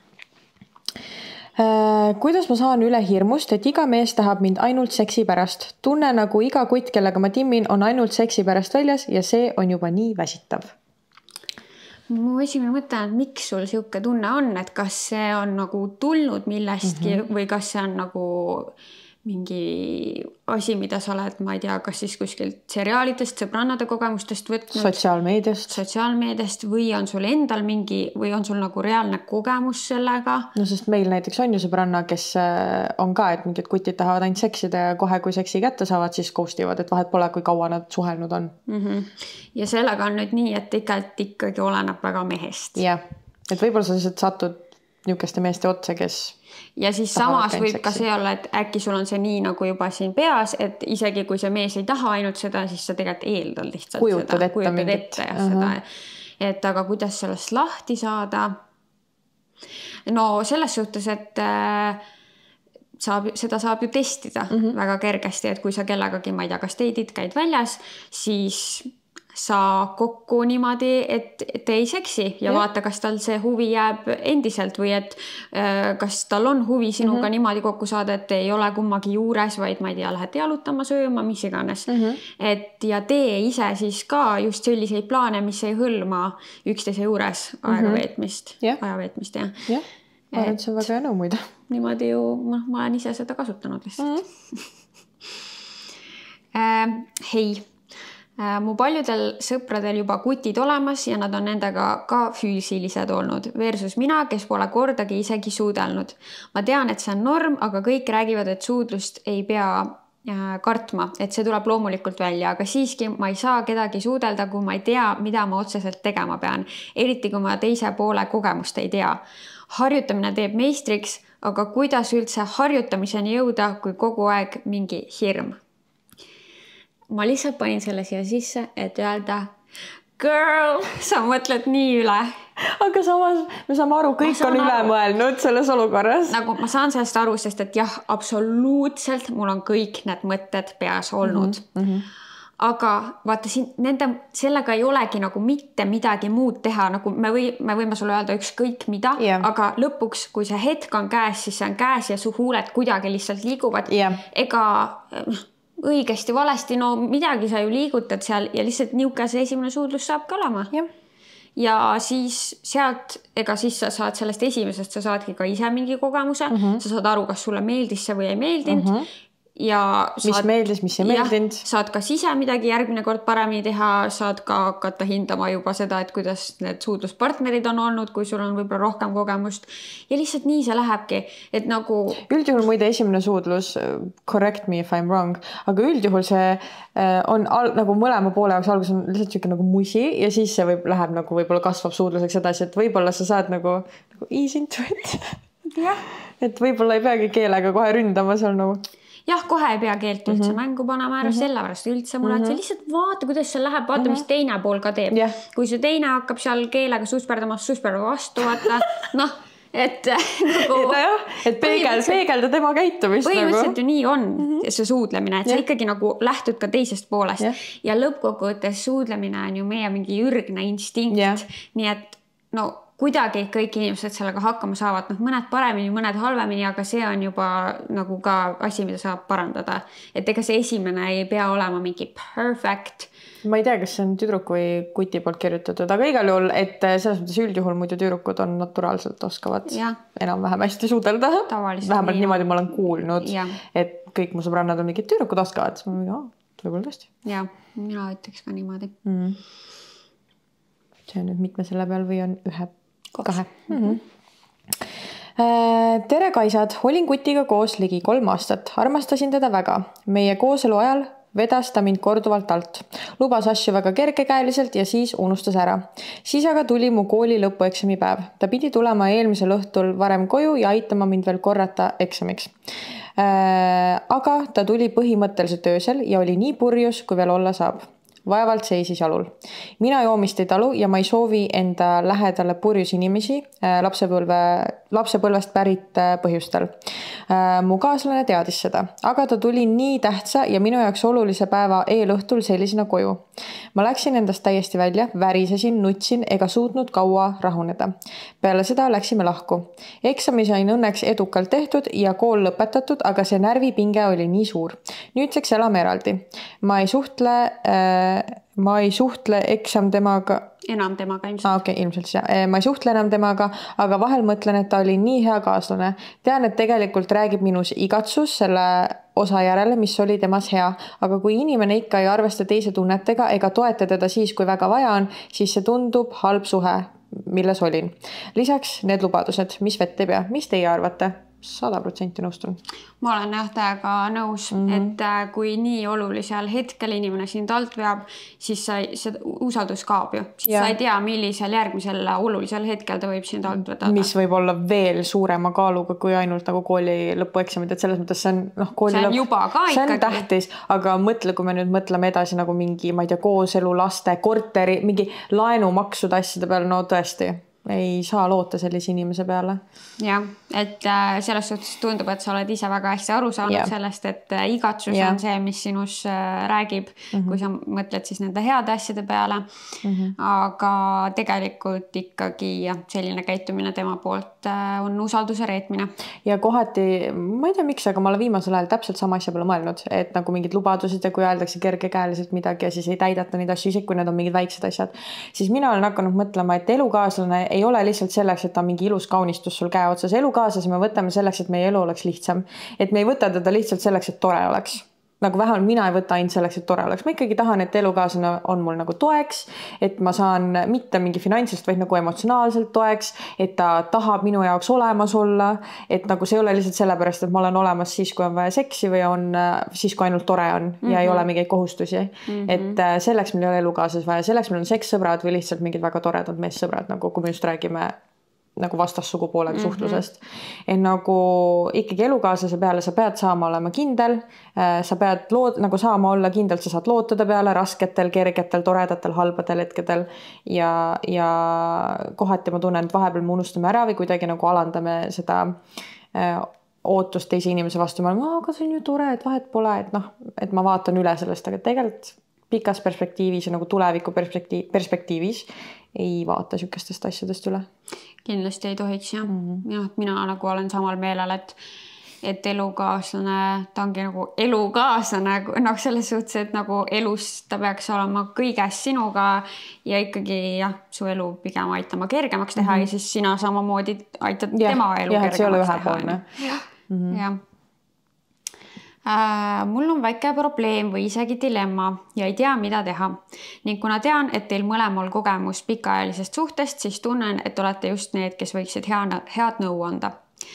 Kuidas ma saan üle hirmust, et iga mees tahab mind ainult seksi pärast? Tunne nagu iga kutt, kellega ma timmin, on ainult seksi pärast väljas ja see on juba nii väsitav. Mu esimene mõte on, et miks sul siuke tunne on, et kas see on nagu tulnud millestki mm -hmm. või kas see on nagu mingi asi, mida sa oled, ma ei tea, kas siis kuskilt seriaalidest, sõbrannade kogemustest võtnud. Sotsiaalmeediast. Sotsiaalmeediast või on sul endal mingi, või on sul nagu reaalne kogemus sellega? No sest meil näiteks on ju sõbranna, kes on ka, et mingid kutid tahavad ainult seksida ja kohe, kui seksi kätte saavad, siis ghostivad, et vahet pole, kui kaua nad suhelnud on. Mm -hmm. Ja sellega on nüüd nii, et ikka, et ikkagi oleneb väga mehest. Jah, et võib-olla sa lihtsalt satud niukeste meeste otsa, kes ja siis samas võib ka see olla, et äkki sul on see nii nagu juba siin peas, et isegi kui see mees ei taha ainult seda, siis sa tegelikult eeldad lihtsalt kujutad seda. Ette kujutad ette ja uh -huh. seda. Et aga kuidas sellest lahti saada? No selles suhtes, et äh, saab, seda saab ju testida uh -huh. väga kergesti, et kui sa kellegagi, ma ei tea, kas teidid, käid väljas, siis sa kokku niimoodi, et te ei seksi ja, ja vaata, kas tal see huvi jääb endiselt või et äh, kas tal on huvi sinuga mm -hmm. niimoodi kokku saada, et ei ole kummagi juures, vaid ma ei tea, lähed jalutama, sööma, mis iganes. Mm -hmm. Et ja tee ise siis ka just selliseid plaane, mis ei hõlma üksteise juures aega mm -hmm. veetmist, yeah. aja veetmist. Ja. jah, ma arvan, et see on väga hea muide. Niimoodi ju, noh, ma olen ise seda kasutanud lihtsalt. Mm -hmm. äh, hei. Mu paljudel sõpradel juba kutid olemas ja nad on nendega ka füüsilised olnud versus mina, kes pole kordagi isegi suudelnud. Ma tean, et see on norm, aga kõik räägivad, et suudlust ei pea kartma, et see tuleb loomulikult välja, aga siiski ma ei saa kedagi suudelda, kui ma ei tea, mida ma otseselt tegema pean. Eriti kui ma teise poole kogemust ei tea. Harjutamine teeb meistriks, aga kuidas üldse harjutamiseni jõuda, kui kogu aeg mingi hirm? Ma lihtsalt panin selle siia sisse, et öelda girl, sa mõtled nii üle. Aga samas me saame aru, kõik on üle aru. Mõelnud selles olukorras. Nagu ma saan sellest aru, sest et jah, absoluutselt mul on kõik need mõtted peas olnud. Mm -hmm. Aga vaata siin, nende, sellega ei olegi nagu mitte midagi muud teha, nagu me, või, me võime sulle öelda ükskõik mida, yeah. aga lõpuks, kui see hetk on käes, siis see on käes ja su huuled kuidagi lihtsalt liiguvad. Yeah. Ega õigesti, valesti, no midagi sa ju liigutad seal ja lihtsalt niuke see esimene suudlus saab ka olema. Yeah. Ja siis sealt, ega siis sa saad sellest esimesest, sa saadki ka ise mingi kogemuse, mm -hmm. sa saad aru, kas sulle meeldis see või ei meeldinud. Mm -hmm. Ja mis saad, meeldis, mis ei meeldinud. Saad ka ise midagi järgmine kord paremini teha, saad ka hakata hindama juba seda, et kuidas need suudluspartnerid on olnud, kui sul on võib-olla rohkem kogemust. Ja lihtsalt nii see lähebki, et nagu... Üldjuhul muide esimene suudlus, correct me if I'm wrong, aga üldjuhul see on al, nagu mõlema poole jaoks algus on lihtsalt siuke nagu musi ja siis see võib, läheb nagu võib-olla kasvab suudluseks edasi, et võib-olla sa saad nagu, nagu ease into it. Ja. Et võib-olla ei peagi keelega kohe ründama seal nagu... Jah, kohe ei pea keelt üldse mm -hmm. mängu panema ära, mm -hmm. sellepärast üldse mulle, et sa lihtsalt vaata, kuidas see läheb, vaata, mm -hmm. mis teine pool ka teeb. Yeah. Kui see teine hakkab seal keelega susperdama, susperdama vastu, vaata, noh, et nagu... No jah, et peegel, peegelda tema käitumist. Põhimõtteliselt nagu. Ju nii on mm -hmm. see suudlemine, et yeah. sa ikkagi nagu lähtud ka teisest poolest yeah. ja lõppkokkuvõttes suudlemine on ju meie mingi ürgne instinkt, yeah. nii et no... Kuidagi kõik inimesed sellega hakkama saavad, noh mõned paremini, mõned halvemini, aga see on juba nagu ka asi, mida saab parandada. Et ega see esimene ei pea olema mingi perfect. Ma ei tea, kas see on tüdruku või kuti poolt kirjutatud, aga igal juhul, et selles mõttes üldjuhul muidu tüdrukud on naturaalselt oskavad ja. Enam-vähem hästi suudelda. Vähemalt nii, niimoodi ma olen kuulnud, ja. Et kõik mu sõbrannad on mingid tüdrukud oskavad. Võib-olla tõesti. Ja, mina ütleks ka niimoodi. Mm. See on nüüd mitme selle peal või on ühe kahe. Mm-hmm. Tere Kaisad, olin kutiga koos ligi kolm aastat. Armastasin teda väga. Meie kooselu ajal vedas ta mind korduvalt alt. Lubas asju väga kergekäeliselt ja siis unustas ära. Siis aga tuli mu kooli lõpueksami päev. Ta pidi tulema eelmisel õhtul varem koju ja aitama mind veel korrata eksamiks. Aga ta tuli põhimõtteliselt öösel ja oli nii purjus, kui veel olla saab. Vaevalt seisis jalul. Mina joomist ei talu ja ma ei soovi enda lähedale purjus inimesi lapsepõlve, lapsepõlvest pärit põhjustel. Mu kaaslane teadis seda, aga ta tuli nii tähtsa ja minu jaoks olulise päeva eelõhtul sellisena koju. Ma läksin endast täiesti välja, värisesin, nutsin ega suutnud kaua rahuneda. Peale seda läksime lahku. Eksami sain õnneks edukalt tehtud ja kool lõpetatud, aga see närvipinge oli nii suur. Nüüdseks elame eraldi. Ma ei suhtle... Äh, Ma ei suhtle eksam temaga... Enam temaga ilmselt. Ah, okei, okay, ilmselt see. Ma ei suhtle enam temaga, aga vahel mõtlen, et ta oli nii hea kaaslane. Tean, et tegelikult räägib minus igatsus selle osa järele, mis oli temas hea. Aga kui inimene ikka ei arvesta teise tunnetega ega toeta teda siis, kui väga vaja on, siis see tundub halb suhe, milles olin. Lisaks need lubadused, mis vett ei pea. Mis teie arvate? sada protsenti nõustun. Ma olen jah täiega nõus, mm -hmm. et kui nii olulisel hetkel inimene sind alt veab, siis sa, see usaldus kaob ju. Siis sa ei tea, millisel järgmisel olulisel hetkel ta võib sind alt vedada. Mis võib olla veel suurema kaaluga kui ainult nagu kooli lõpueksamid, et selles mõttes see on, noh, kooli see on lõpp, juba ka see on ikkagi tähtis, aga mõtle, kui me nüüd mõtleme edasi nagu mingi, ma ei tea, kooselu, laste, korteri, mingi laenumaksude asjade peale, no tõesti. Ei saa loota sellise inimese peale. Jah, et selles suhtes tundub, et sa oled ise väga hästi aru saanud yeah. sellest, et igatsus yeah. on see, mis sinus räägib, mm -hmm. kui sa mõtled siis nende heade asjade peale. Mm -hmm. Aga tegelikult ikkagi jah, selline käitumine tema poolt on usalduse reetmine. Ja kohati, ma ei tea miks, aga ma olen viimasel ajal täpselt sama asja peale mõelnud, et nagu mingid lubadused ja kui öeldakse kergekäeliselt midagi ja siis ei täidata neid asju, isegi kui need on mingid väiksed asjad, siis mina olen hakanud mõtlema, et elukaaslane ei ole lihtsalt selleks, et ta mingi ilus kaunistus sul käe otsas. Elukaaslase me võtame selleks, et meie elu oleks lihtsam. Et me ei võta teda lihtsalt selleks, et tore oleks. nagu vähemalt mina ei võta ainult selleks, et tore oleks. Ma ikkagi tahan, et elukaaslane on mul nagu toeks, et ma saan mitte mingi finantsist, vaid nagu emotsionaalselt toeks, et ta tahab minu jaoks olemas olla, et nagu see ei ole lihtsalt sellepärast, et ma olen olemas siis, kui on vaja seksi või on siis, kui ainult tore on ja mm-hmm. ei ole mingeid kohustusi. Mm-hmm. Et selleks meil ei ole elukaaslas vaja, selleks meil on sekssõbrad või lihtsalt mingid väga toredad meessõbrad, nagu kui me just räägime nagu vastassugupoolega mm-hmm. suhtlusest. Et nagu ikkagi elukaaslase peale sa pead saama olema kindel, sa pead lood, nagu saama olla kindel, sa saad lootada peale rasketel, kergetel, toredatel, halbadel hetkedel ja, ja kohati ma tunnen, et vahepeal me unustame ära või kuidagi nagu alandame seda ootust teise inimese vastu. Ma olen, aga see on ju tore, et vahet pole, et noh, et ma vaatan üle sellest, aga tegelikult pikas perspektiivis ja nagu tuleviku perspektiiv, perspektiivis ei vaata sükestest asjadest üle. Kindlasti ei tohiks jah. Mm-hmm. Ja, mina nagu olen samal meelel, et, et elukaaslane, ta ongi nagu elukaaslane, noh selles suhtes, et nagu elus ta peaks olema kõiges sinuga ja ikkagi jah, su elu pigem aitama kergemaks teha mm-hmm. ja siis sina samamoodi aitad ja, tema elu ja, kergemaks teha. Jah, et see ei ole ühepoolne. Jah, mm-hmm. jah. Äh, mul on väike probleem või isegi dilemma ja ei tea, mida teha. Ning kuna tean, et teil mõlemal kogemus pikaajalisest suhtest, siis tunnen, et olete just need, kes võiksid hea, head nõu anda.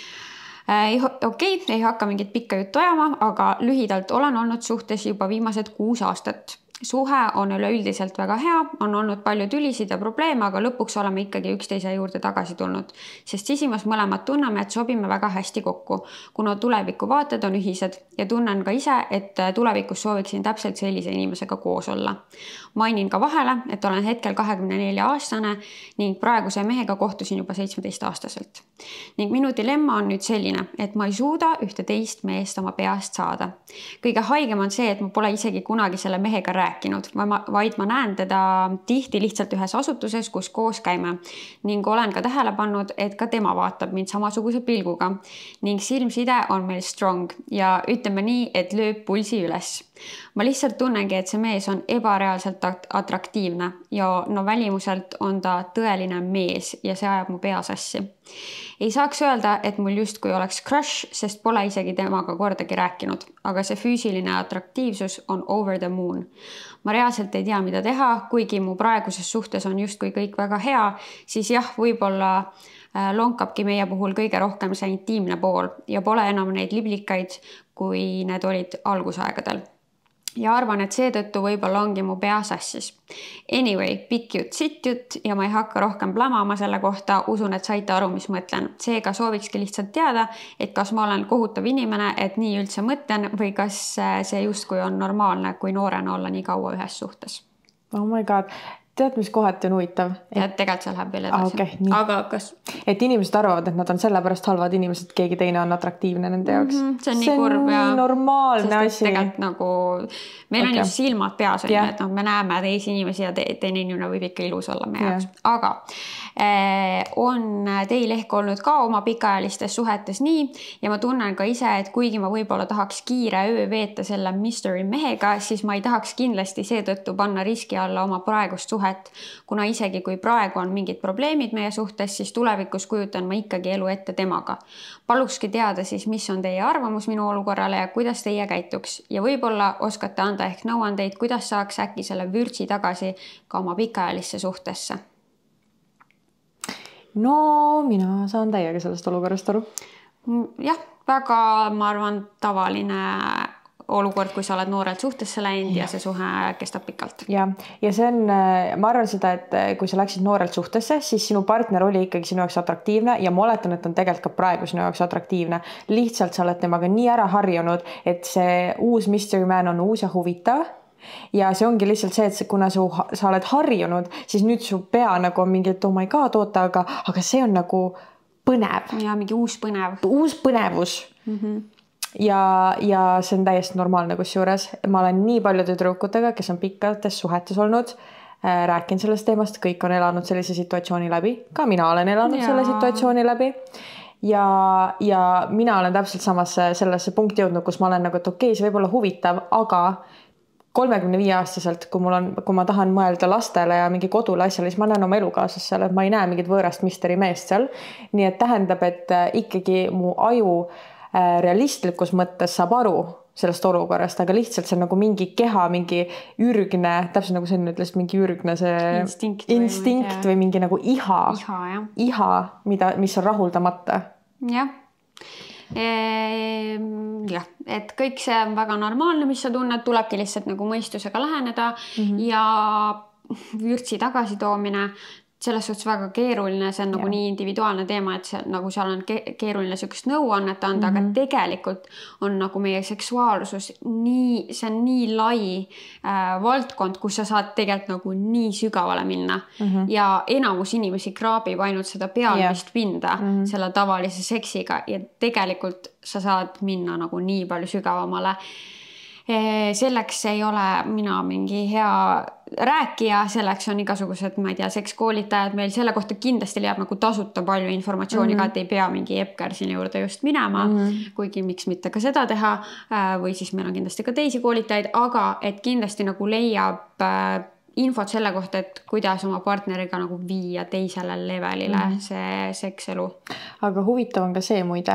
Äh, okei, okay, ei hakka mingit pikka juttu ajama, aga lühidalt olen olnud suhtes juba viimased kuus aastat. Suhe on üleüldiselt väga hea, on olnud palju tülisid ja probleeme, aga lõpuks oleme ikkagi üksteise juurde tagasi tulnud. Sest sisimas mõlemad tunneme, et sobime väga hästi kokku, kuna tuleviku vaated on ühised ja tunnen ka ise, et tulevikus sooviksin täpselt sellise inimesega koos olla. Mainin ka vahele, et olen hetkel kahekümne nelja aastane ning praeguse mehega kohtusin juba seitsmeteist aastaselt. Ning minu dilemma on nüüd selline, et ma ei suuda ühte teist meest oma peast saada. Kõige haigem on see, et ma pole isegi kunagi selle mehega rääkinud, vaid ma näen teda tihti lihtsalt ühes asutuses, kus koos käime ning olen ka tähele pannud, et ka tema vaatab mind samasuguse pilguga ning silmside on meil strong ja ütleme nii, et lööb pulsi üles. Ma lihtsalt tunnengi, et see mees on ebareaalselt atraktiivne ja no välimuselt on ta tõeline mees ja see ajab mu pea sassi. Ei saaks öelda, et mul justkui oleks crush, sest pole isegi temaga kordagi rääkinud, aga see füüsiline atraktiivsus on over the moon. Ma reaalselt ei tea, mida teha, kuigi mu praeguses suhtes on justkui kõik väga hea, siis jah, võib-olla lonkabki meie puhul kõige rohkem see intiimne pool ja pole enam neid liblikaid, kui need olid algusaegadel. Ja arvan, et seetõttu võib-olla ongi mu pea sassis. Anyway, pikk jutt, sitt jutt ja ma ei hakka rohkem plamama selle kohta, usun, et saite aru, mis mõtlen. Seega soovikski lihtsalt teada, et kas ma olen kohutav inimene, et nii üldse mõtlen või kas see justkui on normaalne, kui noorena olla nii kaua ühes suhtes. Oh my god. Tead, mis kohati on huvitav? Ja tegelikult see läheb veel edasi. Okay, aga kas... Et inimesed arvavad, et nad on sellepärast halvad inimesed, keegi teine on atraktiivne nende jaoks. Mm-hmm, see on nii kurb ja... normaalne asi. Tegelikult nagu... Meil okay. on just silmad peas, yeah. et no, me näeme teisi inimesi ja te, teine inimene võib ikka ilus olla meie jaoks. Yeah. Aga eh, on teil ehk olnud ka oma pikaajalistes suhetes nii ja ma tunnen ka ise, et kuigi ma võib-olla tahaks kiire öö veeta selle mystery mehega, siis ma ei tahaks kindlasti seetõttu panna riski alla oma praegust suhet, kuna isegi kui praegu on mingid probleemid meie suhtes, siis tulevikus kujutan ma ikkagi elu ette temaga. Palukski teada siis, mis on teie arvamus minu olukorrale ja kuidas teie käituks ja võib-olla oskate anda ehk nõuandeid, kuidas saaks äkki selle vürtsi tagasi ka oma pikaajalisse suhtesse? No mina saan täiega sellest olukorrast aru. Jah, väga, ma arvan, tavaline olukord, kui sa oled noorelt suhtesse läinud ja. ja see suhe kestab pikalt. Ja, ja see on, ma arvan seda, et kui sa läksid noorelt suhtesse, siis sinu partner oli ikkagi sinu jaoks atraktiivne ja ma oletan, et on tegelikult ka praegu sinu jaoks atraktiivne. Lihtsalt sa oled temaga nii ära harjunud, et see uus mystery man on uus ja huvitav. Ja see ongi lihtsalt see, et kuna su, sa oled harjunud, siis nüüd su pea nagu on mingi, et oh my god, oota, aga, aga see on nagu põnev. Ja mingi uus põnev. Uus põnevus. Mm-hmm. Ja, ja see on täiesti normaalne kusjuures. Ma olen nii paljude tüdrukutega, kes on pikkates suhetes olnud, rääkinud sellest teemast, kõik on elanud sellise situatsiooni läbi. Ka mina olen elanud ja. selle situatsiooni läbi. Ja, ja mina olen täpselt samasse sellesse punkti jõudnud, kus ma olen nagu, et okei, see võib olla huvitav, aga kolmekümne viie aastaselt, kui, mul on, kui ma tahan mõelda lastele ja mingi kodule asjale, siis ma näen oma elukaaslas seal, et ma ei näe mingit võõrast misteri meest seal. Nii et tähendab, et ikkagi mu aju realistlikus mõttes saab aru, sellest olukorrast, aga lihtsalt see on nagu mingi keha, mingi ürgne, täpselt nagu Sen ütles, mingi ürgne see instinkt, instinkt või, või mingi nagu iha, iha, jah. iha, mida, mis on rahuldamata. Jah. Ehm, jah, et kõik see on väga normaalne, mis sa tunned, tulebki lihtsalt nagu mõistusega läheneda mm-hmm. ja vürtsi tagasitoomine, selles suhtes väga keeruline, see on ja. nagu nii individuaalne teema, et see, nagu seal on ke- keeruline sükest nõuannet anda, mm-hmm. aga tegelikult on nagu meie seksuaalsus nii, see on nii lai äh, valdkond, kus sa saad tegelikult nagu nii sügavale minna mm-hmm. ja enamus inimesi kraabib ainult seda pealmist yeah. pinda mm-hmm. selle tavalise seksiga ja tegelikult sa saad minna nagu nii palju sügavamale. Selleks ei ole mina mingi hea rääkija, selleks on igasugused, ma ei tea, sekskoolitajad meil, selle kohta kindlasti leiab nagu tasuta palju informatsiooni mm-hmm. ka, et ei pea mingi Epker sinna juurde just minema, mm-hmm. kuigi miks mitte ka seda teha või siis meil on kindlasti ka teisi koolitajaid, aga et kindlasti nagu leiab infot selle kohta, et kuidas oma partneriga nagu viia teisele levelile mm-hmm. see sekselu. Aga huvitav on ka see muide,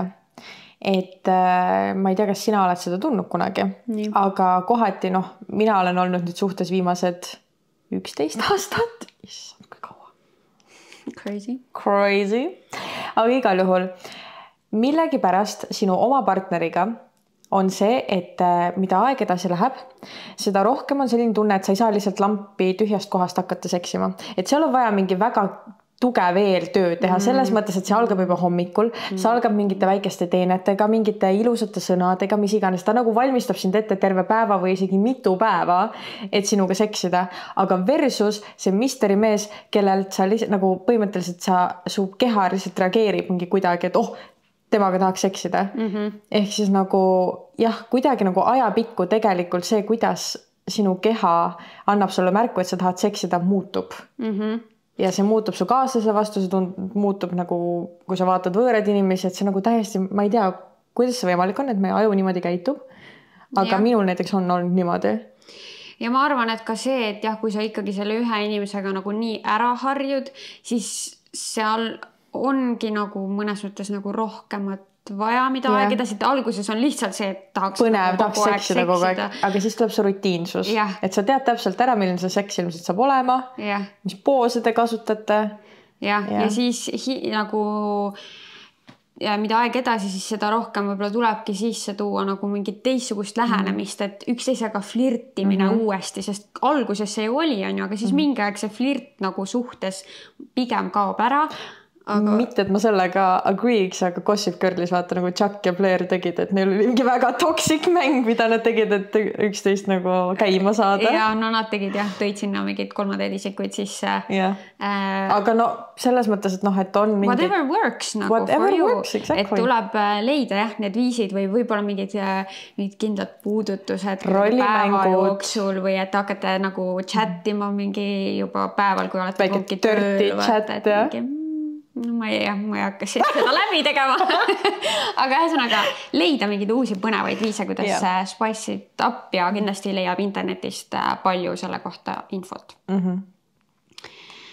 et äh, ma ei tea, kas sina oled seda tundnud kunagi, nii. Aga kohati, noh, mina olen olnud nüüd suhtes viimased üksteist aastat. Issand, kui kaua. Crazy. Crazy. Aga igal juhul, millegi pärast sinu oma partneriga on see, et äh, mida aeg edasi läheb, seda rohkem on selline tunne, et sa ei saa lihtsalt lampi tühjast kohast hakata seksima. Et seal on vaja mingi väga tugev eeltöö teha selles mõttes, et see algab juba hommikul, see algab mingite väikeste teenetega, mingite ilusate sõnadega, mis iganes. Ta nagu valmistab sind ette terve päeva või isegi mitu päeva, et sinuga seksida. Aga versus see misteri mees, kellelt sa lihtsalt nagu põhimõtteliselt sa, su keha lihtsalt reageerib mingi kuidagi, et oh, temaga tahaks seksida. Mm-hmm. Ehk siis nagu jah, kuidagi nagu ajapikku tegelikult see, kuidas sinu keha annab sulle märku, et sa tahad seksida, muutub. Mhm. Ja see muutub su kaaslase vastu, see tund, muutub nagu, kui sa vaatad võõrad inimesi, et see nagu täiesti, ma ei tea, kuidas see võimalik on, et meie aju niimoodi käitub. Aga ja. Minul näiteks on olnud niimoodi. Ja ma arvan, et ka see, et jah, kui sa ikkagi selle ühe inimesega nagu nii ära harjud, siis seal ongi nagu mõnes mõttes nagu rohkemat vaja, mida yeah. aeg edasi, et alguses on lihtsalt see, et tahaks põnev, tahaks seksida kogu aeg, aga siis tuleb see rutiinsus, yeah. et sa tead täpselt ära, milline see seks ilmselt saab olema, yeah. mis poose te kasutate. Ja, ja. ja siis hi, nagu ja mida aeg edasi, siis seda rohkem võib-olla tulebki sisse tuua nagu mingit teistsugust lähenemist, et üksteisega flirtimine mm-hmm. uuesti, sest alguses see oli, on ju, aga siis mm-hmm. mingi aeg see flirt nagu suhtes pigem kaob ära. Aga... mitte, et ma sellega agree'iks, aga Gossip Girlis vaata nagu Chuck ja Blair tegid, et neil oli mingi väga toksik mäng, mida nad tegid, et üksteist nagu käima saada. Ja no nad tegid jah, tõid sinna mingid kolmandaid isikuid sisse. Yeah. Äh, aga no selles mõttes, et noh, et on mingi... Whatever works nagu whatever for you. Works, exactly. Et tuleb leida jah, need viisid või võib-olla mingid, mingid kindlad puudutused päeva jooksul või et hakata nagu chattima mingi juba päeval, kui olete kumbki tööl. Chat, jah. No ma ei, ma ei hakka seda läbi tegema. Aga ühesõnaga leida mingeid uusi põnevaid viise, kuidas yeah. spice it up ja kindlasti leiab internetist palju selle kohta infot. Mm-hmm.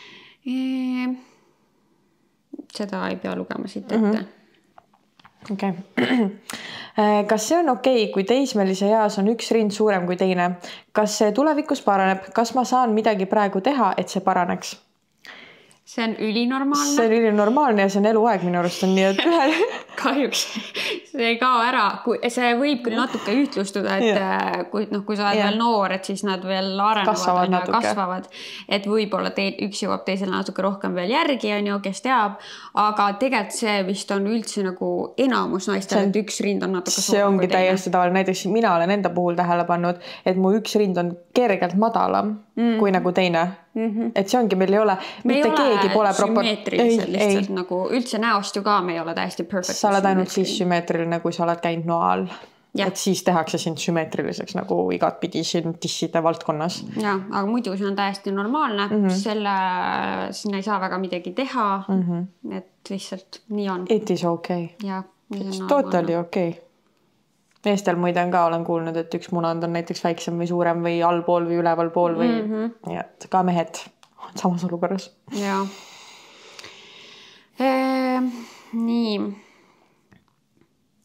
E... Seda ei pea lugema siit ette. Mm-hmm. Okay. Kas see on okei, kui teismelise eas on üks rind suurem kui teine? Kas see tulevikus paraneb? Kas ma saan midagi praegu teha, et see paraneks? See on ülinormaalne. See on ülinormaalne ja see on eluaeg minu arust on nii, et ühel... Kahjuks see ei kao ära. See võib küll natuke ühtlustuda, et yeah. kui, noh, kui sa oled yeah. veel noor, et siis nad veel arenevad kasvavad, ja kasvavad. Et võib-olla te, üks jõuab teisele natuke rohkem veel järgi, on ju, kes teab. Aga tegelikult see vist on üldse nagu enamus naistel, et üks rind on natuke see ongi täiesti tavaline. Näiteks mina olen enda puhul tähele pannud, et mu üks rind on kergelt madalam mm. kui nagu teine. Mm-hmm. Et see ongi, meil ei ole, me mitte ei keegi ole pole sümmeetrilised lihtsalt ei. Nagu üldse näost ju ka me ei ole täiesti perfect. Sa oled ainult siis sümmeetriline, kui sa oled käinud noa all. Ja. Et siis tehakse sind sümmeetriliseks nagu igat pidi siin tisside valdkonnas. Ja, aga muidu see on täiesti normaalne. Mm-hmm. Selle, sinna ei saa väga midagi teha. Mm-hmm. Et lihtsalt nii on. It is okay. Ja, it's totally okay. Meestel muide on ka, olen kuulnud, et üks munand on näiteks väiksem või suurem või allpool või üleval pool või mm-hmm. ja, ka mehed on samas olukorras. Ja. E, nii.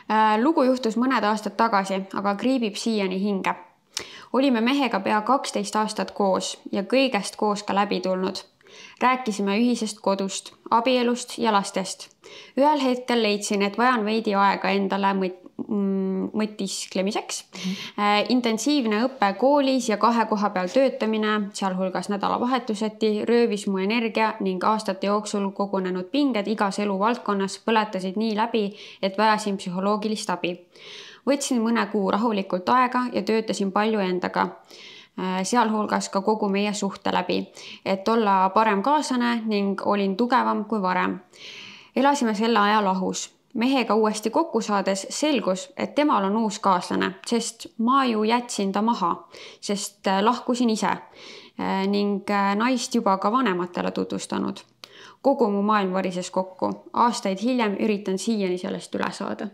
Lugu juhtus mõned aastad tagasi, aga kriibib siiani hinge. Olime mehega pea kaksteist aastat koos ja kõigest koos ka läbi tulnud. Rääkisime ühisest kodust, abielust ja lastest. Ühel hetkel leidsin, et vajan veidi aega endale mõt mõtisklemiseks. Mm-hmm. Intensiivne õppe koolis ja kahe koha peal töötamine, sealhulgas nädalavahetuseti, röövis mu energia ning aastate jooksul kogunenud pinged igas eluvaldkonnas põletasid nii läbi, et vajasin psühholoogilist abi. Võtsin mõne kuu rahulikult aega ja töötasin palju endaga, sealhulgas ka kogu meie suhte läbi, et olla parem kaaslane ning olin tugevam kui varem. Elasime selle aja lahus. Mehega uuesti kokku saades selgus, et temal on uus kaaslane, sest ma ju jätsin ta maha, sest lahkusin ise ning naist juba ka vanematele tutvustanud. Kogu mu maailm varises kokku. Aastaid hiljem üritan siiani sellest üle saada.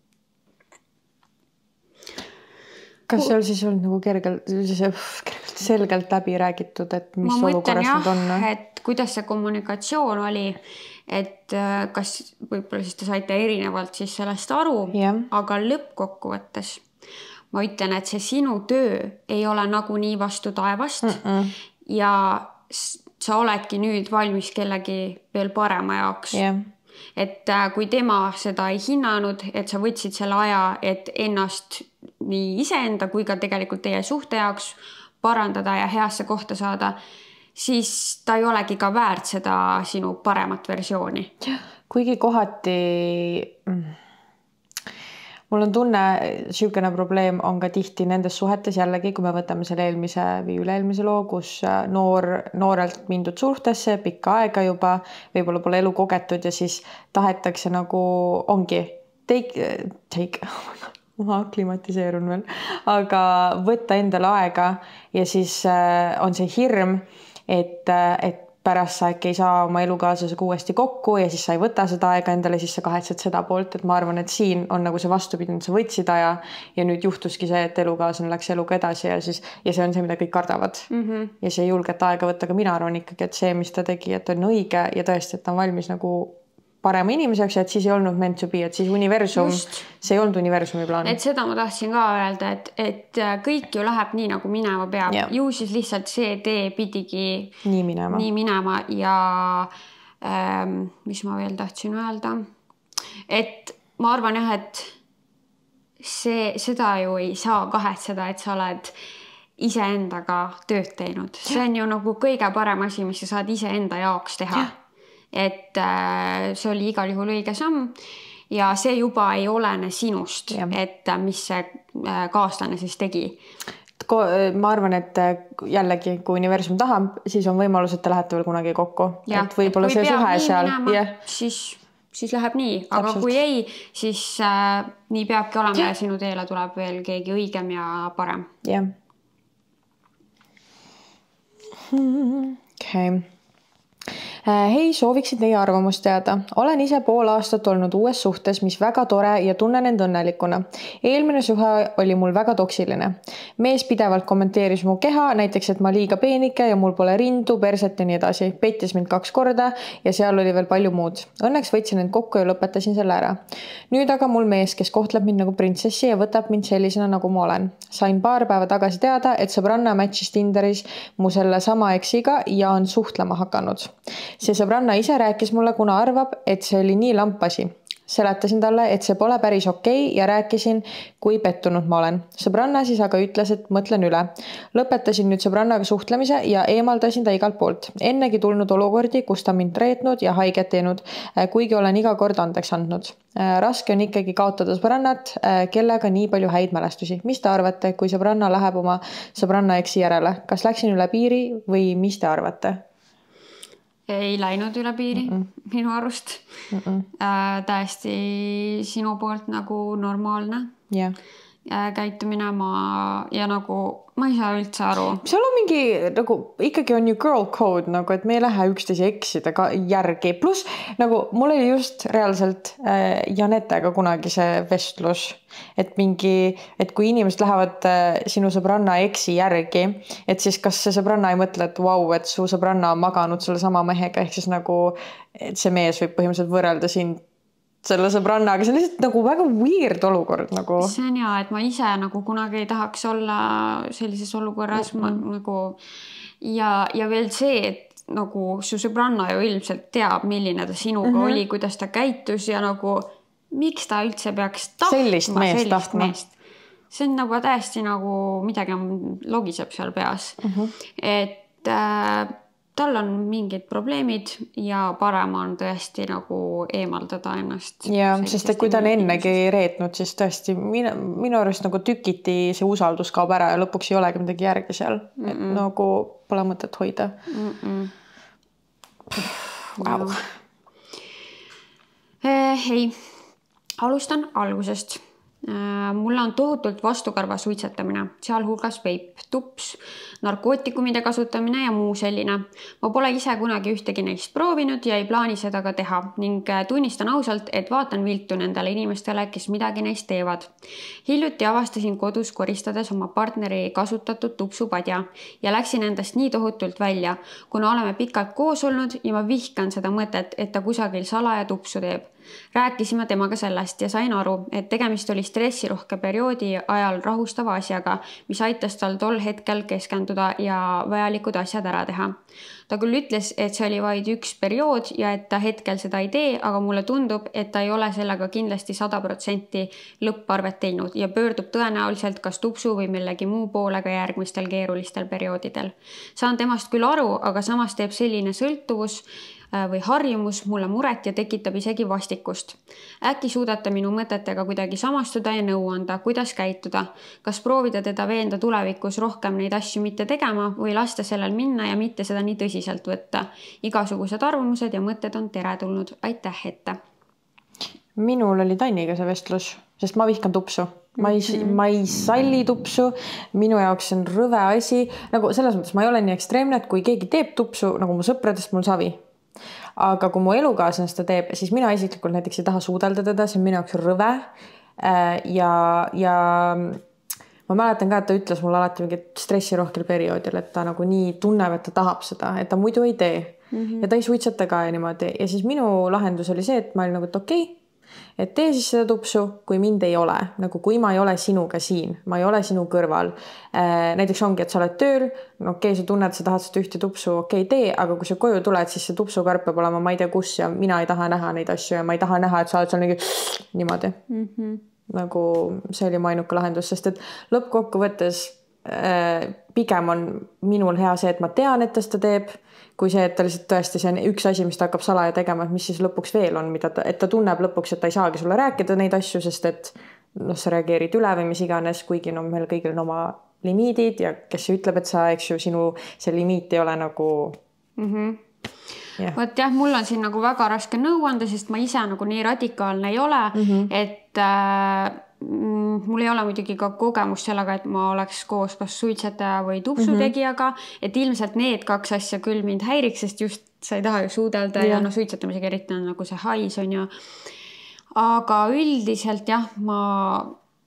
Kas seal siis olnud nagu kergelt, kergelt selgelt läbi räägitud, et mis ma olukorras jah, nad on? Et kuidas see kommunikatsioon oli, et kas võib-olla siis te saite erinevalt siis sellest aru, yeah. Aga lõppkokkuvõttes ma ütlen, et see sinu töö ei ole nagu nii vastu taevast mm -mm. ja sa oledki nüüd valmis kellegi veel parema jaoks. Yeah. Et kui tema seda ei hinnanud, et sa võtsid selle aja, et ennast nii iseenda kui ka tegelikult teie suhte jaoks parandada ja heasse kohta saada, siis ta ei olegi ka väärt seda sinu paremat versiooni. Kuigi kohati mul on tunne, süükene probleem on ka tihti nendes suhetes jällegi, kui me võtame selle eelmise või üle-eelmise loo, kus noor, noorelt mindud suhtesse, pikka aega juba, võib-olla pole elu kogetud ja siis tahetakse nagu ongi take, take, ma klimatiseerun veel, aga võtta endale aega ja siis on see hirm, et, et pärast sa äkki ei saa oma elukaaslasega uuesti kokku ja siis sa ei võta seda aega endale, siis sa kahetsed seda poolt, et ma arvan, et siin on nagu see vastupidi, et sa võtsid aja ja nüüd juhtuski see, et elukaaslane läks eluga edasi ja siis ja see on see, mida kõik kardavad. Mm -hmm. Ja see julget aega võtta, aga mina arvan ikkagi, et see, mis ta tegi, et on õige ja tõesti, et ta on valmis nagu parema inimeseks ja et siis ei olnud meant to be, et siis universum, Just. see ei olnud universumi plaan. Et seda ma tahtsin ka öelda, et, et kõik ju läheb nii, nagu minema peab. Yeah. Ju siis lihtsalt see tee pidigi nii minema, nii minema ja ähm, mis ma veel tahtsin öelda, et ma arvan jah, et see, seda ju ei saa kahetseda, et sa oled iseendaga tööd teinud. See on ju nagu kõige parem asi, mis sa saad iseenda jaoks teha. Yeah. Et äh, see oli igal juhul õige samm ja see juba ei olene sinust, ja. Et mis see äh, kaaslane siis tegi. Ma arvan, et jällegi, kui universum tahab, siis on võimalus, et te lähete veel kunagi kokku. Ja, et võib-olla see suhe seal. Minema, yeah. siis, siis läheb nii, aga Täpselt. Kui ei, siis äh, nii peabki olema ja. Ja sinu teele tuleb veel keegi õigem ja parem. Jah. Okei. Okay. Hei, sooviksin teie arvamust teada. Olen ise pool aastat olnud uues suhtes, mis väga tore ja tunnen end õnnelikuna. Eelmine suhe oli mul väga toksiline. Mees pidevalt kommenteeris mu keha, näiteks, et ma liiga peenike ja mul pole rindu, perset ja nii edasi. Pettis mind kaks korda ja seal oli veel palju muud. Õnneks võtsin end kokku ja lõpetasin selle ära. Nüüd aga mul mees, kes kohtleb mind nagu printsessi ja võtab mind sellisena, nagu ma olen. Sain paar päeva tagasi teada, et sõbranna matchis Tinderis mu selle sama eksiga ja on suhtlema hakanud. See sõbranna ise rääkis mulle, kuna arvab, et see oli nii lampasi. Seletasin talle, et see pole päris okei ja rääkisin, kui pettunud ma olen. Sõbranna siis aga ütles, et mõtlen üle. Lõpetasin nüüd sõbrannaga suhtlemise ja eemaldasin ta igalt poolt. Ennegi tulnud olukordi, kus ta mind reetnud ja haiget teinud, kuigi olen iga kord andeks andnud. Raske on ikkagi kaotada sõbrannat, kellega nii palju häid mälestusi. Mis te arvate, kui sõbranna läheb oma sõbranna eksi järele? Kas läksin üle piiri või mis te arvate? Ei läinud üle piiri mm -mm. minu arust. Mm -mm. Äh, täiesti sinu poolt nagu normaalne yeah. äh, käitumine ma ja nagu ma ei saa üldse aru. Seal on mingi nagu ikkagi on ju girl code nagu, et me ei lähe üksteise eksida ka järgi. Plus nagu mul oli just reaalselt äh, Janetega kunagi see vestlus, et mingi, et kui inimesed lähevad äh, sinu sõbranna eksi järgi, et siis kas see sõbranna ei mõtle, et vau, wow, et su sõbranna on maganud selle sama mehega, ehk siis nagu, et see mees võib põhimõtteliselt võrrelda sind selle sõbrannaga, see on lihtsalt nagu väga weird olukord nagu. See on hea, et ma ise nagu kunagi ei tahaks olla sellises olukorras mm -hmm. ma, nagu ja, ja veel see, et nagu su sõbranna ju ilmselt teab, milline ta sinuga mm -hmm. oli, kuidas ta käitus ja nagu miks ta üldse peaks tahtma sellist meest sellist tahtma. Meest. See on nagu täiesti nagu midagi logiseb seal peas mm. -hmm. Et äh, tal on mingid probleemid ja parem on tõesti nagu eemaldada ennast. Ja, sest et kui ta on ennegi reetnud, siis tõesti minu, minu arust nagu tükiti see usaldus kaob ära ja lõpuks ei olegi midagi järgi seal. Mm -mm. Et nagu pole mõtet hoida. Mm -mm. Wow. No. Eh, ei, alustan algusest. Mulle on tohutult vastukarva suitsetamine, sealhulgas veip, tups, narkootikumide kasutamine ja muu selline. Ma pole ise kunagi ühtegi neist proovinud ja ei plaani seda ka teha ning tunnistan ausalt, et vaatan viltu nendele inimestele, kes midagi neist teevad. Hiljuti avastasin kodus koristades oma partneri kasutatud tupsupadja ja läksin endast nii tohutult välja, kuna oleme pikalt koos olnud ja ma vihkan seda mõtet, et ta kusagil salaja tupsu teeb. Rääkisime temaga sellest ja sain aru, et tegemist oli stressirohke perioodi ajal rahustava asjaga, mis aitas tal tol hetkel keskenduda ja vajalikud asjad ära teha. Ta küll ütles, et see oli vaid üks periood ja et ta hetkel seda ei tee, aga mulle tundub, et ta ei ole sellega kindlasti sada protsenti lõpparvet teinud ja pöördub tõenäoliselt kas tupsu või millegi muu poole ka järgmistel keerulistel perioodidel. Saan temast küll aru, aga samas teeb selline sõltuvus või harjumus mulle muret ja tekitab isegi vastikust. Äkki suudate minu mõtetega kuidagi samastuda ja nõu anda, kuidas käituda? Kas proovida teda veenda tulevikus rohkem neid asju mitte tegema või lasta sellel minna ja mitte seda nii tõsiselt võtta? Igasugused arvamused ja mõtted on teretulnud. Aitäh ette! Minul oli Tanniga see vestlus, sest ma vihkan tupsu. Ma ei, mm-hmm. ma ei salli tupsu, minu jaoks on rõve asi. Nagu selles mõttes ma ei ole nii ekstreemne, et kui keegi teeb tupsu, nagu mu sõpradest mul savi. Aga kui mu elukaaslane seda teeb, siis mina isiklikult näiteks ei taha suudelda teda, see on minu jaoks rõve. Ja, ja ma mäletan ka, et ta ütles mulle alati mingit stressirohkel perioodil, et ta nagu nii tunneb, et ta tahab seda, et ta muidu ei tee. Mm-hmm. Ja ta ei suitseta ka ja niimoodi. Ja siis minu lahendus oli see, et ma olin nagu, et okei, okay, et tee siis seda tupsu, kui mind ei ole. Nagu kui ma ei ole sinuga siin, ma ei ole sinu kõrval. Näiteks ongi, et sa oled tööl, no okei, sa tunned, sa tahad seda ühte tupsu, okei, tee, aga kui sa koju tuled, siis see tupsukarp peab olema, ma ei tea kus ja mina ei taha näha neid asju ja ma ei taha näha, et sa oled seal mingi niimoodi. Mm-hmm. Nagu see oli mu ainuke lahendus, sest et lõppkokkuvõttes äh, pigem on minul hea see, et ma tean, et ta seda teeb, kui see, et ta lihtsalt tõesti see on üks asi, mis ta hakkab salaja tegema, et mis siis lõpuks veel on, mida ta, et ta tunneb lõpuks, et ta ei saagi sulle rääkida neid asju, sest et noh, sa reageerid üle või mis iganes, kuigi no meil kõigil on oma limiidid ja kes ütleb, et sa, eks ju, sinu see limiit ei ole nagu mm-hmm. Yeah. Võt jah, mul on siin nagu väga raske nõu anda, sest ma ise nagu nii radikaalne ei ole, mm-hmm. et äh, mul ei ole muidugi ka kogemus sellega, et ma oleks koos kas suitsetaja või tupsutegijaga, mm-hmm. et ilmselt need kaks asja küll mind häiriks, sest just sa ei taha ju suudelda yeah. ja no suitsetamisega eriti on nagu see hais on ju. Aga üldiselt jah, ma...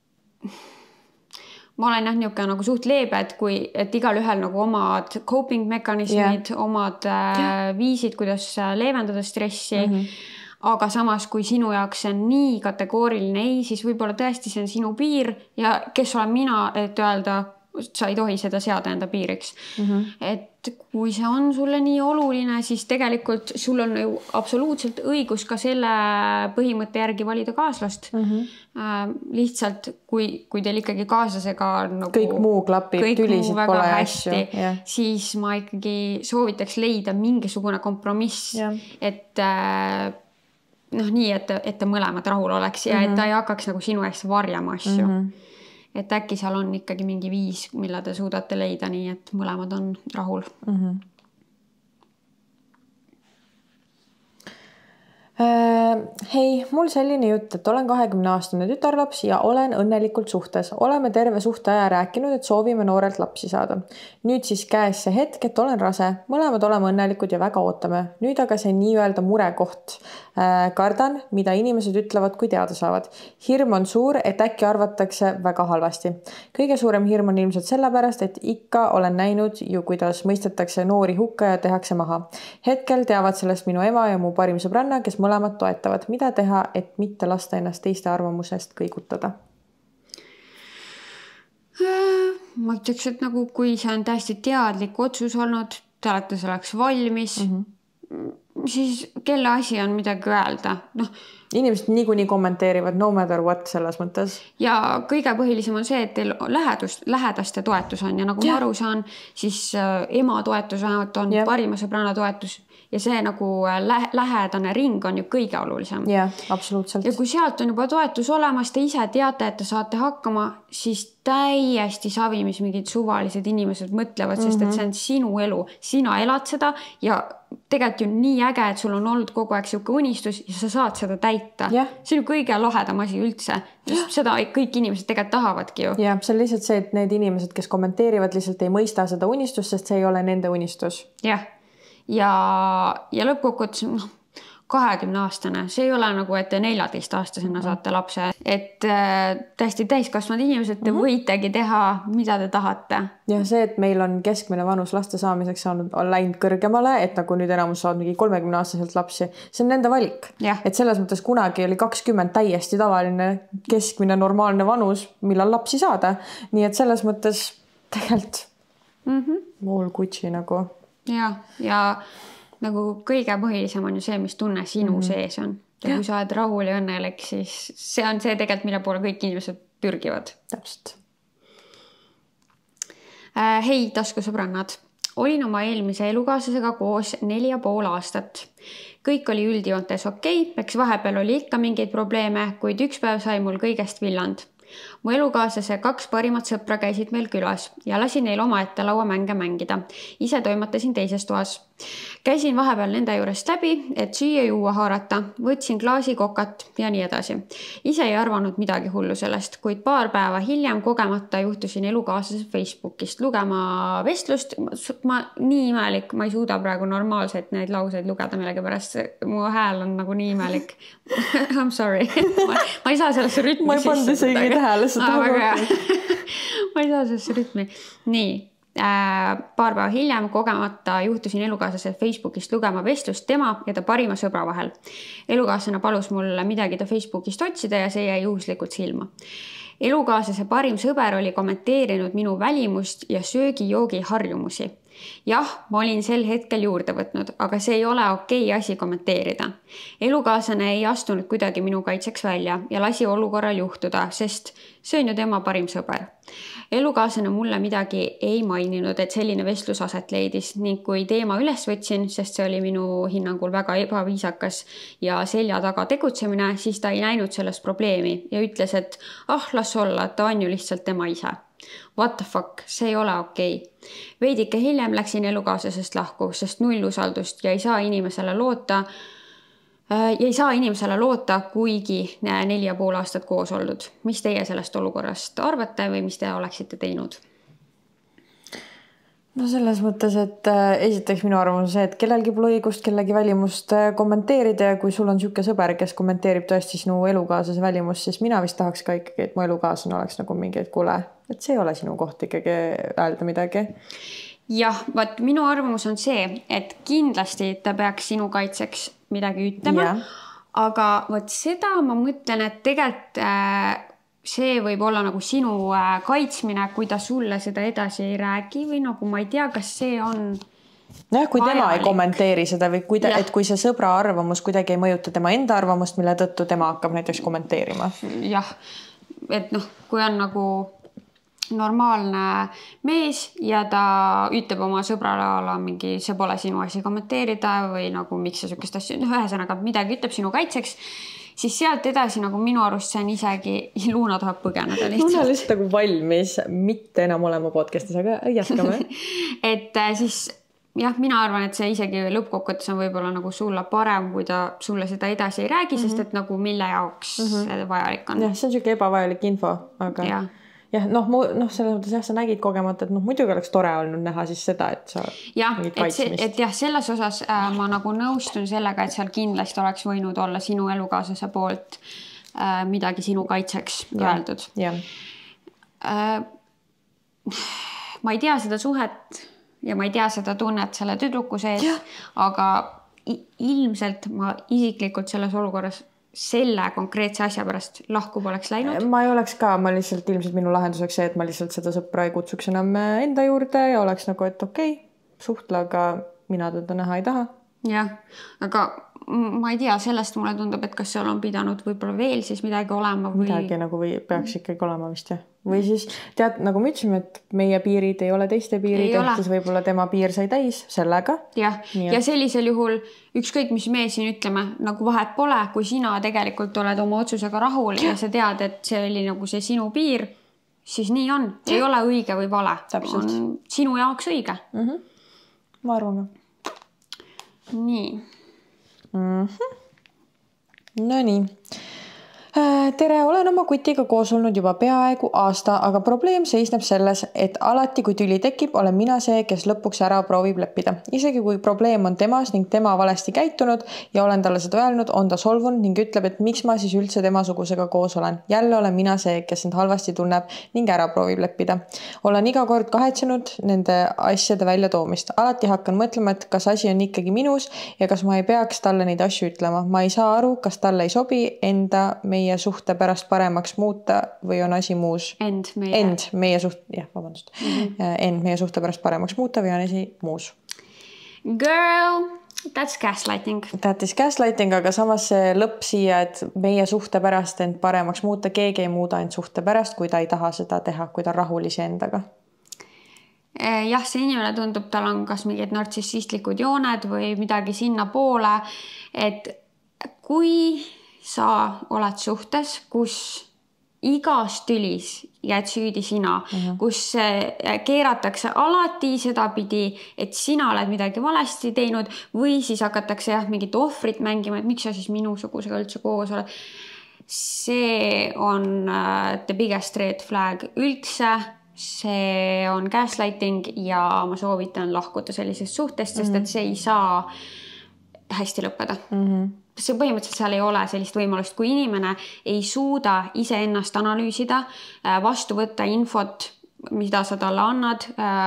ma olen jah niuke nagu suht leebe, et kui, et igal ühel nagu omad coping mekanismid, yeah. omad yeah. viisid, kuidas leevendada stressi, mm-hmm. aga samas, kui sinu jaoks see on nii kategooriline ei, siis võib-olla tõesti see on sinu piir ja kes olen mina, et öelda, sa ei tohi seda seada enda piiriks. Mm-hmm. Et kui see on sulle nii oluline, siis tegelikult sul on ju absoluutselt õigus ka selle põhimõtte järgi valida kaaslast. Mm-hmm. Äh, lihtsalt, kui, kui teil ikkagi kaaslasega nagu, kõik muu klapib, tülisid pole hästi, yeah. siis ma ikkagi soovitaks leida mingisugune kompromiss, yeah. et äh, noh, nii, et, et te mõlemad rahul oleks ja mm-hmm. et ta ei hakkaks nagu sinu eest varjama asju. Mm-hmm. Et äkki seal on ikkagi mingi viis, mille te suudate leida nii, et mõlemad on rahul. Mm-hmm. Hei, mul selline jutt, et olen kahekümne aastane tütarlaps ja olen õnnelikult suhtes. Oleme terve suhte aja rääkinud, et soovime noorelt lapsi saada. Nüüd siis käes see hetk, et olen rase. Mõlemad oleme õnnelikud ja väga ootame. Nüüd aga see nii-öelda murekoht. Kardan, mida inimesed ütlevad, kui teada saavad. Hirm on suur, et äkki arvatakse väga halvasti. Kõige suurem hirm on ilmselt sellepärast, et ikka olen näinud ju, kuidas mõistetakse noori hukka ja tehakse maha. Hetkel teavad sellest minu ema ja mu parim sõbranna, kes mõlemad mõlemad toetavad. Mida teha, et mitte lasta ennast teiste arvamusest kõigutada? Ma ütleks, et nagu kui see on täiesti teadlik otsus olnud, te olete selleks valmis, mm-hmm. siis kelle asi on midagi öelda. Noh, inimesed niikuinii kommenteerivad no matter what selles mõttes. Ja kõige põhilisem on see, et teil lähedust, lähedaste toetus on ja nagu ja. ma aru saan, siis ema toetus on ja. parima sõbrana toetus ja see nagu lä- lähedane ring on ju kõige olulisem. Ja, absoluutselt. Ja kui sealt on juba toetus olemas, te ise teate, et te saate hakkama, siis täiesti savi, mis mingid suvalised inimesed mõtlevad, sest mm-hmm. et see on sinu elu. Sina elad seda ja tegelikult ju nii äge, et sul on olnud kogu aeg siuke unistus ja sa saad seda täita. Yeah. See on ju kõige lahedam asi üldse. Seda kõik inimesed tegelikult tahavadki ju. Ja see on lihtsalt see, et need inimesed, kes kommenteerivad, lihtsalt ei mõista seda unistust, sest see ei ole nende unistus. Jah. Ja, ja lõppkokkuvõttes noh, kahekümne aastane, see ei ole nagu, et te neljateist aastasena saate lapse, et äh, täiesti täiskasvanud inimesed, te mm-hmm. võitegi teha, mida te tahate. Ja see, et meil on keskmine vanus laste saamiseks saanud, on läinud kõrgemale, et nagu nüüd enamus saavad mingi kolmekümne aastaselt lapsi, see on nende valik. Ja. Et selles mõttes kunagi oli kakskümmend täiesti tavaline keskmine normaalne vanus, millal lapsi saada. Nii et selles mõttes tegelikult mm-hmm. mul kutsi nagu... Ja, ja nagu kõige põhilisem on ju see, mis tunne sinu mm-hmm. sees on. Ja, ja kui sa oled rahul ja õnnelik, siis see on see tegelikult, mille poole kõik inimesed pürgivad. Täpselt. Äh, hei, taskusõbrannad. Olin oma eelmise elukaaslasega koos neli ja pool aastat. Kõik oli üldjoontes okei, eks vahepeal oli ikka mingeid probleeme, kuid üks päev sai mul kõigest villand. Mu elukaaslase kaks parimat sõpra käisid meil külas ja lasin neil omaette lauamänge mängida. Ise toimatasin teises toas. Käisin vahepeal nende juurest läbi, et süüa juua haarata, võtsin klaasi kokat ja nii edasi. Ise ei arvanud midagi hullu sellest, kuid paar päeva hiljem kogemata juhtusin elukaaslase Facebookist lugema vestlust. Ma nii imelik, ma ei suuda praegu normaalselt neid lauseid lugeda millegi pärast. Mu hääl on nagu nii imelik. I'm sorry. Ma, ma ei saa sellesse rütmi ma ei pandi isegi tähele seda. Ma ei saa sellesse rütmi. Nii. Äh, paar päeva hiljem kogemata juhtusin elukaaslase Facebookist lugema vestlust tema ja ta parima sõbra vahel. Elukaaslane palus mul midagi ta Facebookist otsida ja see jäi juhuslikult silma. Elukaaslase parim sõber oli kommenteerinud minu välimust ja söögi-joogi harjumusi. Jah, ma olin sel hetkel juurde võtnud, aga see ei ole okei asi kommenteerida. Elukaaslane ei astunud kuidagi minu kaitseks välja ja lasi olukorral juhtuda, sest see on ju tema parim sõber. Elukaaslane mulle midagi ei maininud, et selline vestlus aset leidis ning kui teema üles võtsin, sest see oli minu hinnangul väga ebaviisakas ja selja taga tegutsemine, siis ta ei näinud sellest probleemi ja ütles, et ah, las olla, ta on ju lihtsalt tema ise. What the fuck, see ei ole okei. Veidike hiljem läksin elukaaslasest lahku, sest null usaldust ja ei saa inimesele loota, ja ei saa inimesele loota, kuigi neli ja pool aastat koos oldud. Mis teie sellest olukorrast arvate või mis te oleksite teinud? No selles mõttes, et äh, esiteks minu arvamus on see, et kellelgi pole õigust kellegi välimust äh, kommenteerida ja kui sul on siuke sõber, kes kommenteerib tõesti sinu elukaaslase välimust, siis mina vist tahaks ka ikkagi, et mu elukaaslane oleks nagu mingi, et kuule, et see ei ole sinu koht ikkagi öelda midagi. Jah, vaat minu arvamus on see, et kindlasti ta peaks sinu kaitseks midagi ütlema, ja. Aga vaat seda ma mõtlen, et tegelikult äh, see võib olla nagu sinu kaitsmine, kui ta sulle seda edasi ei räägi või nagu ma ei tea, kas see on jah, kui tema vajalik. Ei kommenteeri seda või kui, ta, et kui see sõbra arvamus kuidagi ei mõjuta tema enda arvamust, mille tõttu tema hakkab näiteks kommenteerima. Jah, et noh, kui on nagu normaalne mees ja ta ütleb oma sõbrale ala mingi, see pole sinu asi kommenteerida või nagu miks sa sükest asju, ühesõnaga midagi ütleb sinu kaitseks, siis sealt edasi nagu minu arust see on isegi Luuna tahab põgeneda lihtsalt. Luuna lihtsalt nagu valmis, mitte enam olema podcastis, aga jätkame. et siis jah, mina arvan, et see isegi lõppkokkuvõttes on võib-olla nagu sulle parem, kui ta sulle seda edasi ei räägi, mm-hmm. sest et nagu mille jaoks mm-hmm. vajalik on. Jah, see on siuke ebavajalik info, aga ja. Jah, noh, noh, selles mõttes jah, sa nägid kogemata, et noh, muidugi oleks tore olnud näha siis seda, et sa jah, et, see, et jah, selles osas äh, ma nagu nõustun sellega, et seal kindlasti oleks võinud olla sinu elukaaslase poolt äh, midagi sinu kaitseks ja, öeldud. Ja. Äh, ma ei tea seda suhet ja ma ei tea seda tunnet selle tüdruku sees, aga ilmselt ma isiklikult selles olukorras selle konkreetse asja pärast lahku poleks läinud. Ma ei oleks ka, ma lihtsalt ilmselt minu lahenduseks see, et ma lihtsalt seda sõpra ei kutsuks enam enda juurde ja oleks nagu, et okei, okay, suhtle, aga mina teda näha ei taha. Jah, aga ma ei tea, sellest mulle tundub, et kas seal on pidanud võib-olla veel siis midagi olema või... Midagi nagu või peaks ikkagi olema vist jah. Või siis tead, nagu me ütlesime, et meie piirid ei ole teiste piirid, ehk siis võib-olla tema piir sai täis sellega. Jah, ja sellisel juhul ükskõik, mis me siin ütleme, nagu vahet pole, kui sina tegelikult oled oma otsusega rahul ja sa tead, et see oli nagu see sinu piir, siis nii on. Ei ole õige või vale. Täpselt. On sinu jaoks õige. Mm-hmm. Ma arvan ka. Nii. Mm-hmm. No nii. Tere, olen oma kutiga koos olnud juba peaaegu aasta, aga probleem seisneb selles, et alati kui tüli tekib, olen mina see, kes lõpuks ära proovib leppida. Isegi kui probleem on temas ning tema valesti käitunud ja olen talle seda öelnud, on ta solvunud ning ütleb, et miks ma siis üldse tema sugusega koos olen. Jälle olen mina see, kes end halvasti tunneb ning ära proovib leppida. Olen iga kord kahetsenud nende asjade välja toomist. Alati hakkan mõtlema, et kas asi on ikkagi minus ja kas ma ei peaks talle neid asju ütlema. Ma ei saa aru, kas talle ei sobi enda meie meie suhte pärast paremaks muuta või on asi muus? End meie. End meie suht... jah, vabandust. Mm-hmm. End meie suhte pärast paremaks muuta või on asi muus? Girl, that's gaslighting. That is gaslighting, aga samas see lõpp siia, et meie suhte pärast end paremaks muuta, keegi ei muuda end suhte pärast, kui ta ei taha seda teha, kui ta rahulisi endaga. Jah, see inimene tundub, tal on kas mingid nartsissistlikud jooned või midagi sinna poole, et kui sa oled suhtes, kus igas tülis jääd süüdi sina, mm-hmm. kus keeratakse alati seda pidi, et sina oled midagi valesti teinud või siis hakatakse jah, mingit ohvrit mängima, et miks sa siis minusugusega üldse koos oled. See on the biggest red flag üldse, see on gaslighting ja ma soovitan lahkuda sellisest suhtest, sest mm-hmm. et see ei saa hästi lõppeda. Mm-hmm. See põhimõtteliselt seal ei ole sellist võimalust, kui inimene ei suuda iseennast analüüsida, vastu võtta infot, mida sa talle annad,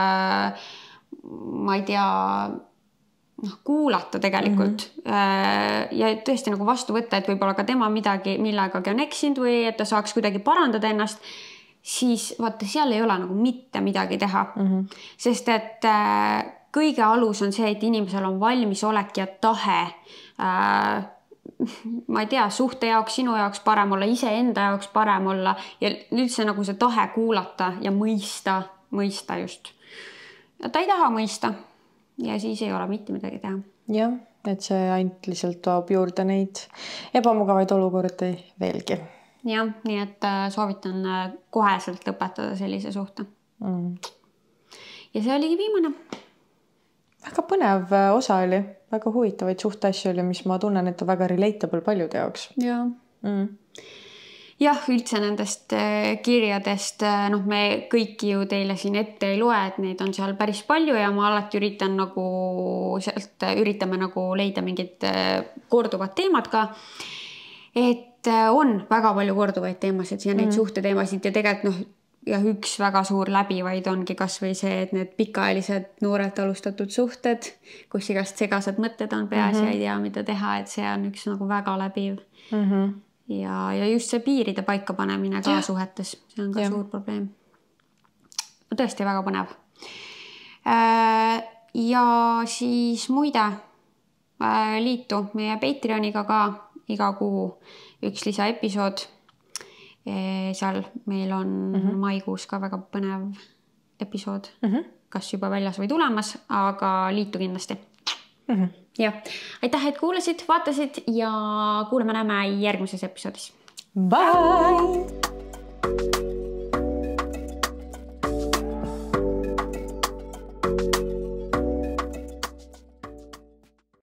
ma ei tea, noh, kuulata tegelikult mm-hmm. ja tõesti nagu vastu võtta, et võib-olla ka tema midagi, millegagi on eksinud või et ta saaks kuidagi parandada ennast, siis vaata, seal ei ole nagu mitte midagi teha. Mm-hmm. Sest et kõige alus on see, et inimesel on valmisolek ja tahe äh, ma ei tea, suhte jaoks, sinu jaoks parem olla, ise enda jaoks parem olla ja üldse nagu see tahe kuulata ja mõista, mõista just. Ja ta ei taha mõista ja siis ei ole mitte midagi teha. Jah, et see ainult lihtsalt toob juurde neid ebamugavaid olukordi veelgi. Jah, nii et soovitan koheselt lõpetada sellise suhte. Mm. Ja see oligi viimane. Väga põnev osa oli, väga huvitavaid suhteasju oli, mis ma tunnen, et on väga relatable paljude jaoks. Ja. Mm. Jah, üldse nendest kirjadest, noh, me kõiki ju teile siin ette ei loe, et neid on seal päris palju ja ma alati üritan nagu, sealt üritame nagu leida mingid korduvad teemad ka, et on väga palju korduvaid teemasid ja neid mm. suhte teemasid ja tegelikult noh, ja üks väga suur läbivaid ongi kas või see, et need pikaajalised noorelt alustatud suhted, kus igast segased mõtted on peas mm-hmm. ja ei tea, mida teha, et see on üks nagu väga läbiv. Mm-hmm. Ja, ja just see piiride paika panemine ka ja. Suhetes, see on ka ja. Suur probleem. Tõesti väga põnev. Ja siis muide liitu meie Patreoniga ka iga kuu üks lisaepisood. Seal meil on mm-hmm. maikuus ka väga põnev episood, mm-hmm. kas juba väljas või tulemas, aga liitu kindlasti. Mm-hmm. Ja. Aitäh, et kuulasid, vaatasid ja kuuleme näeme järgmises episoodis. Bye!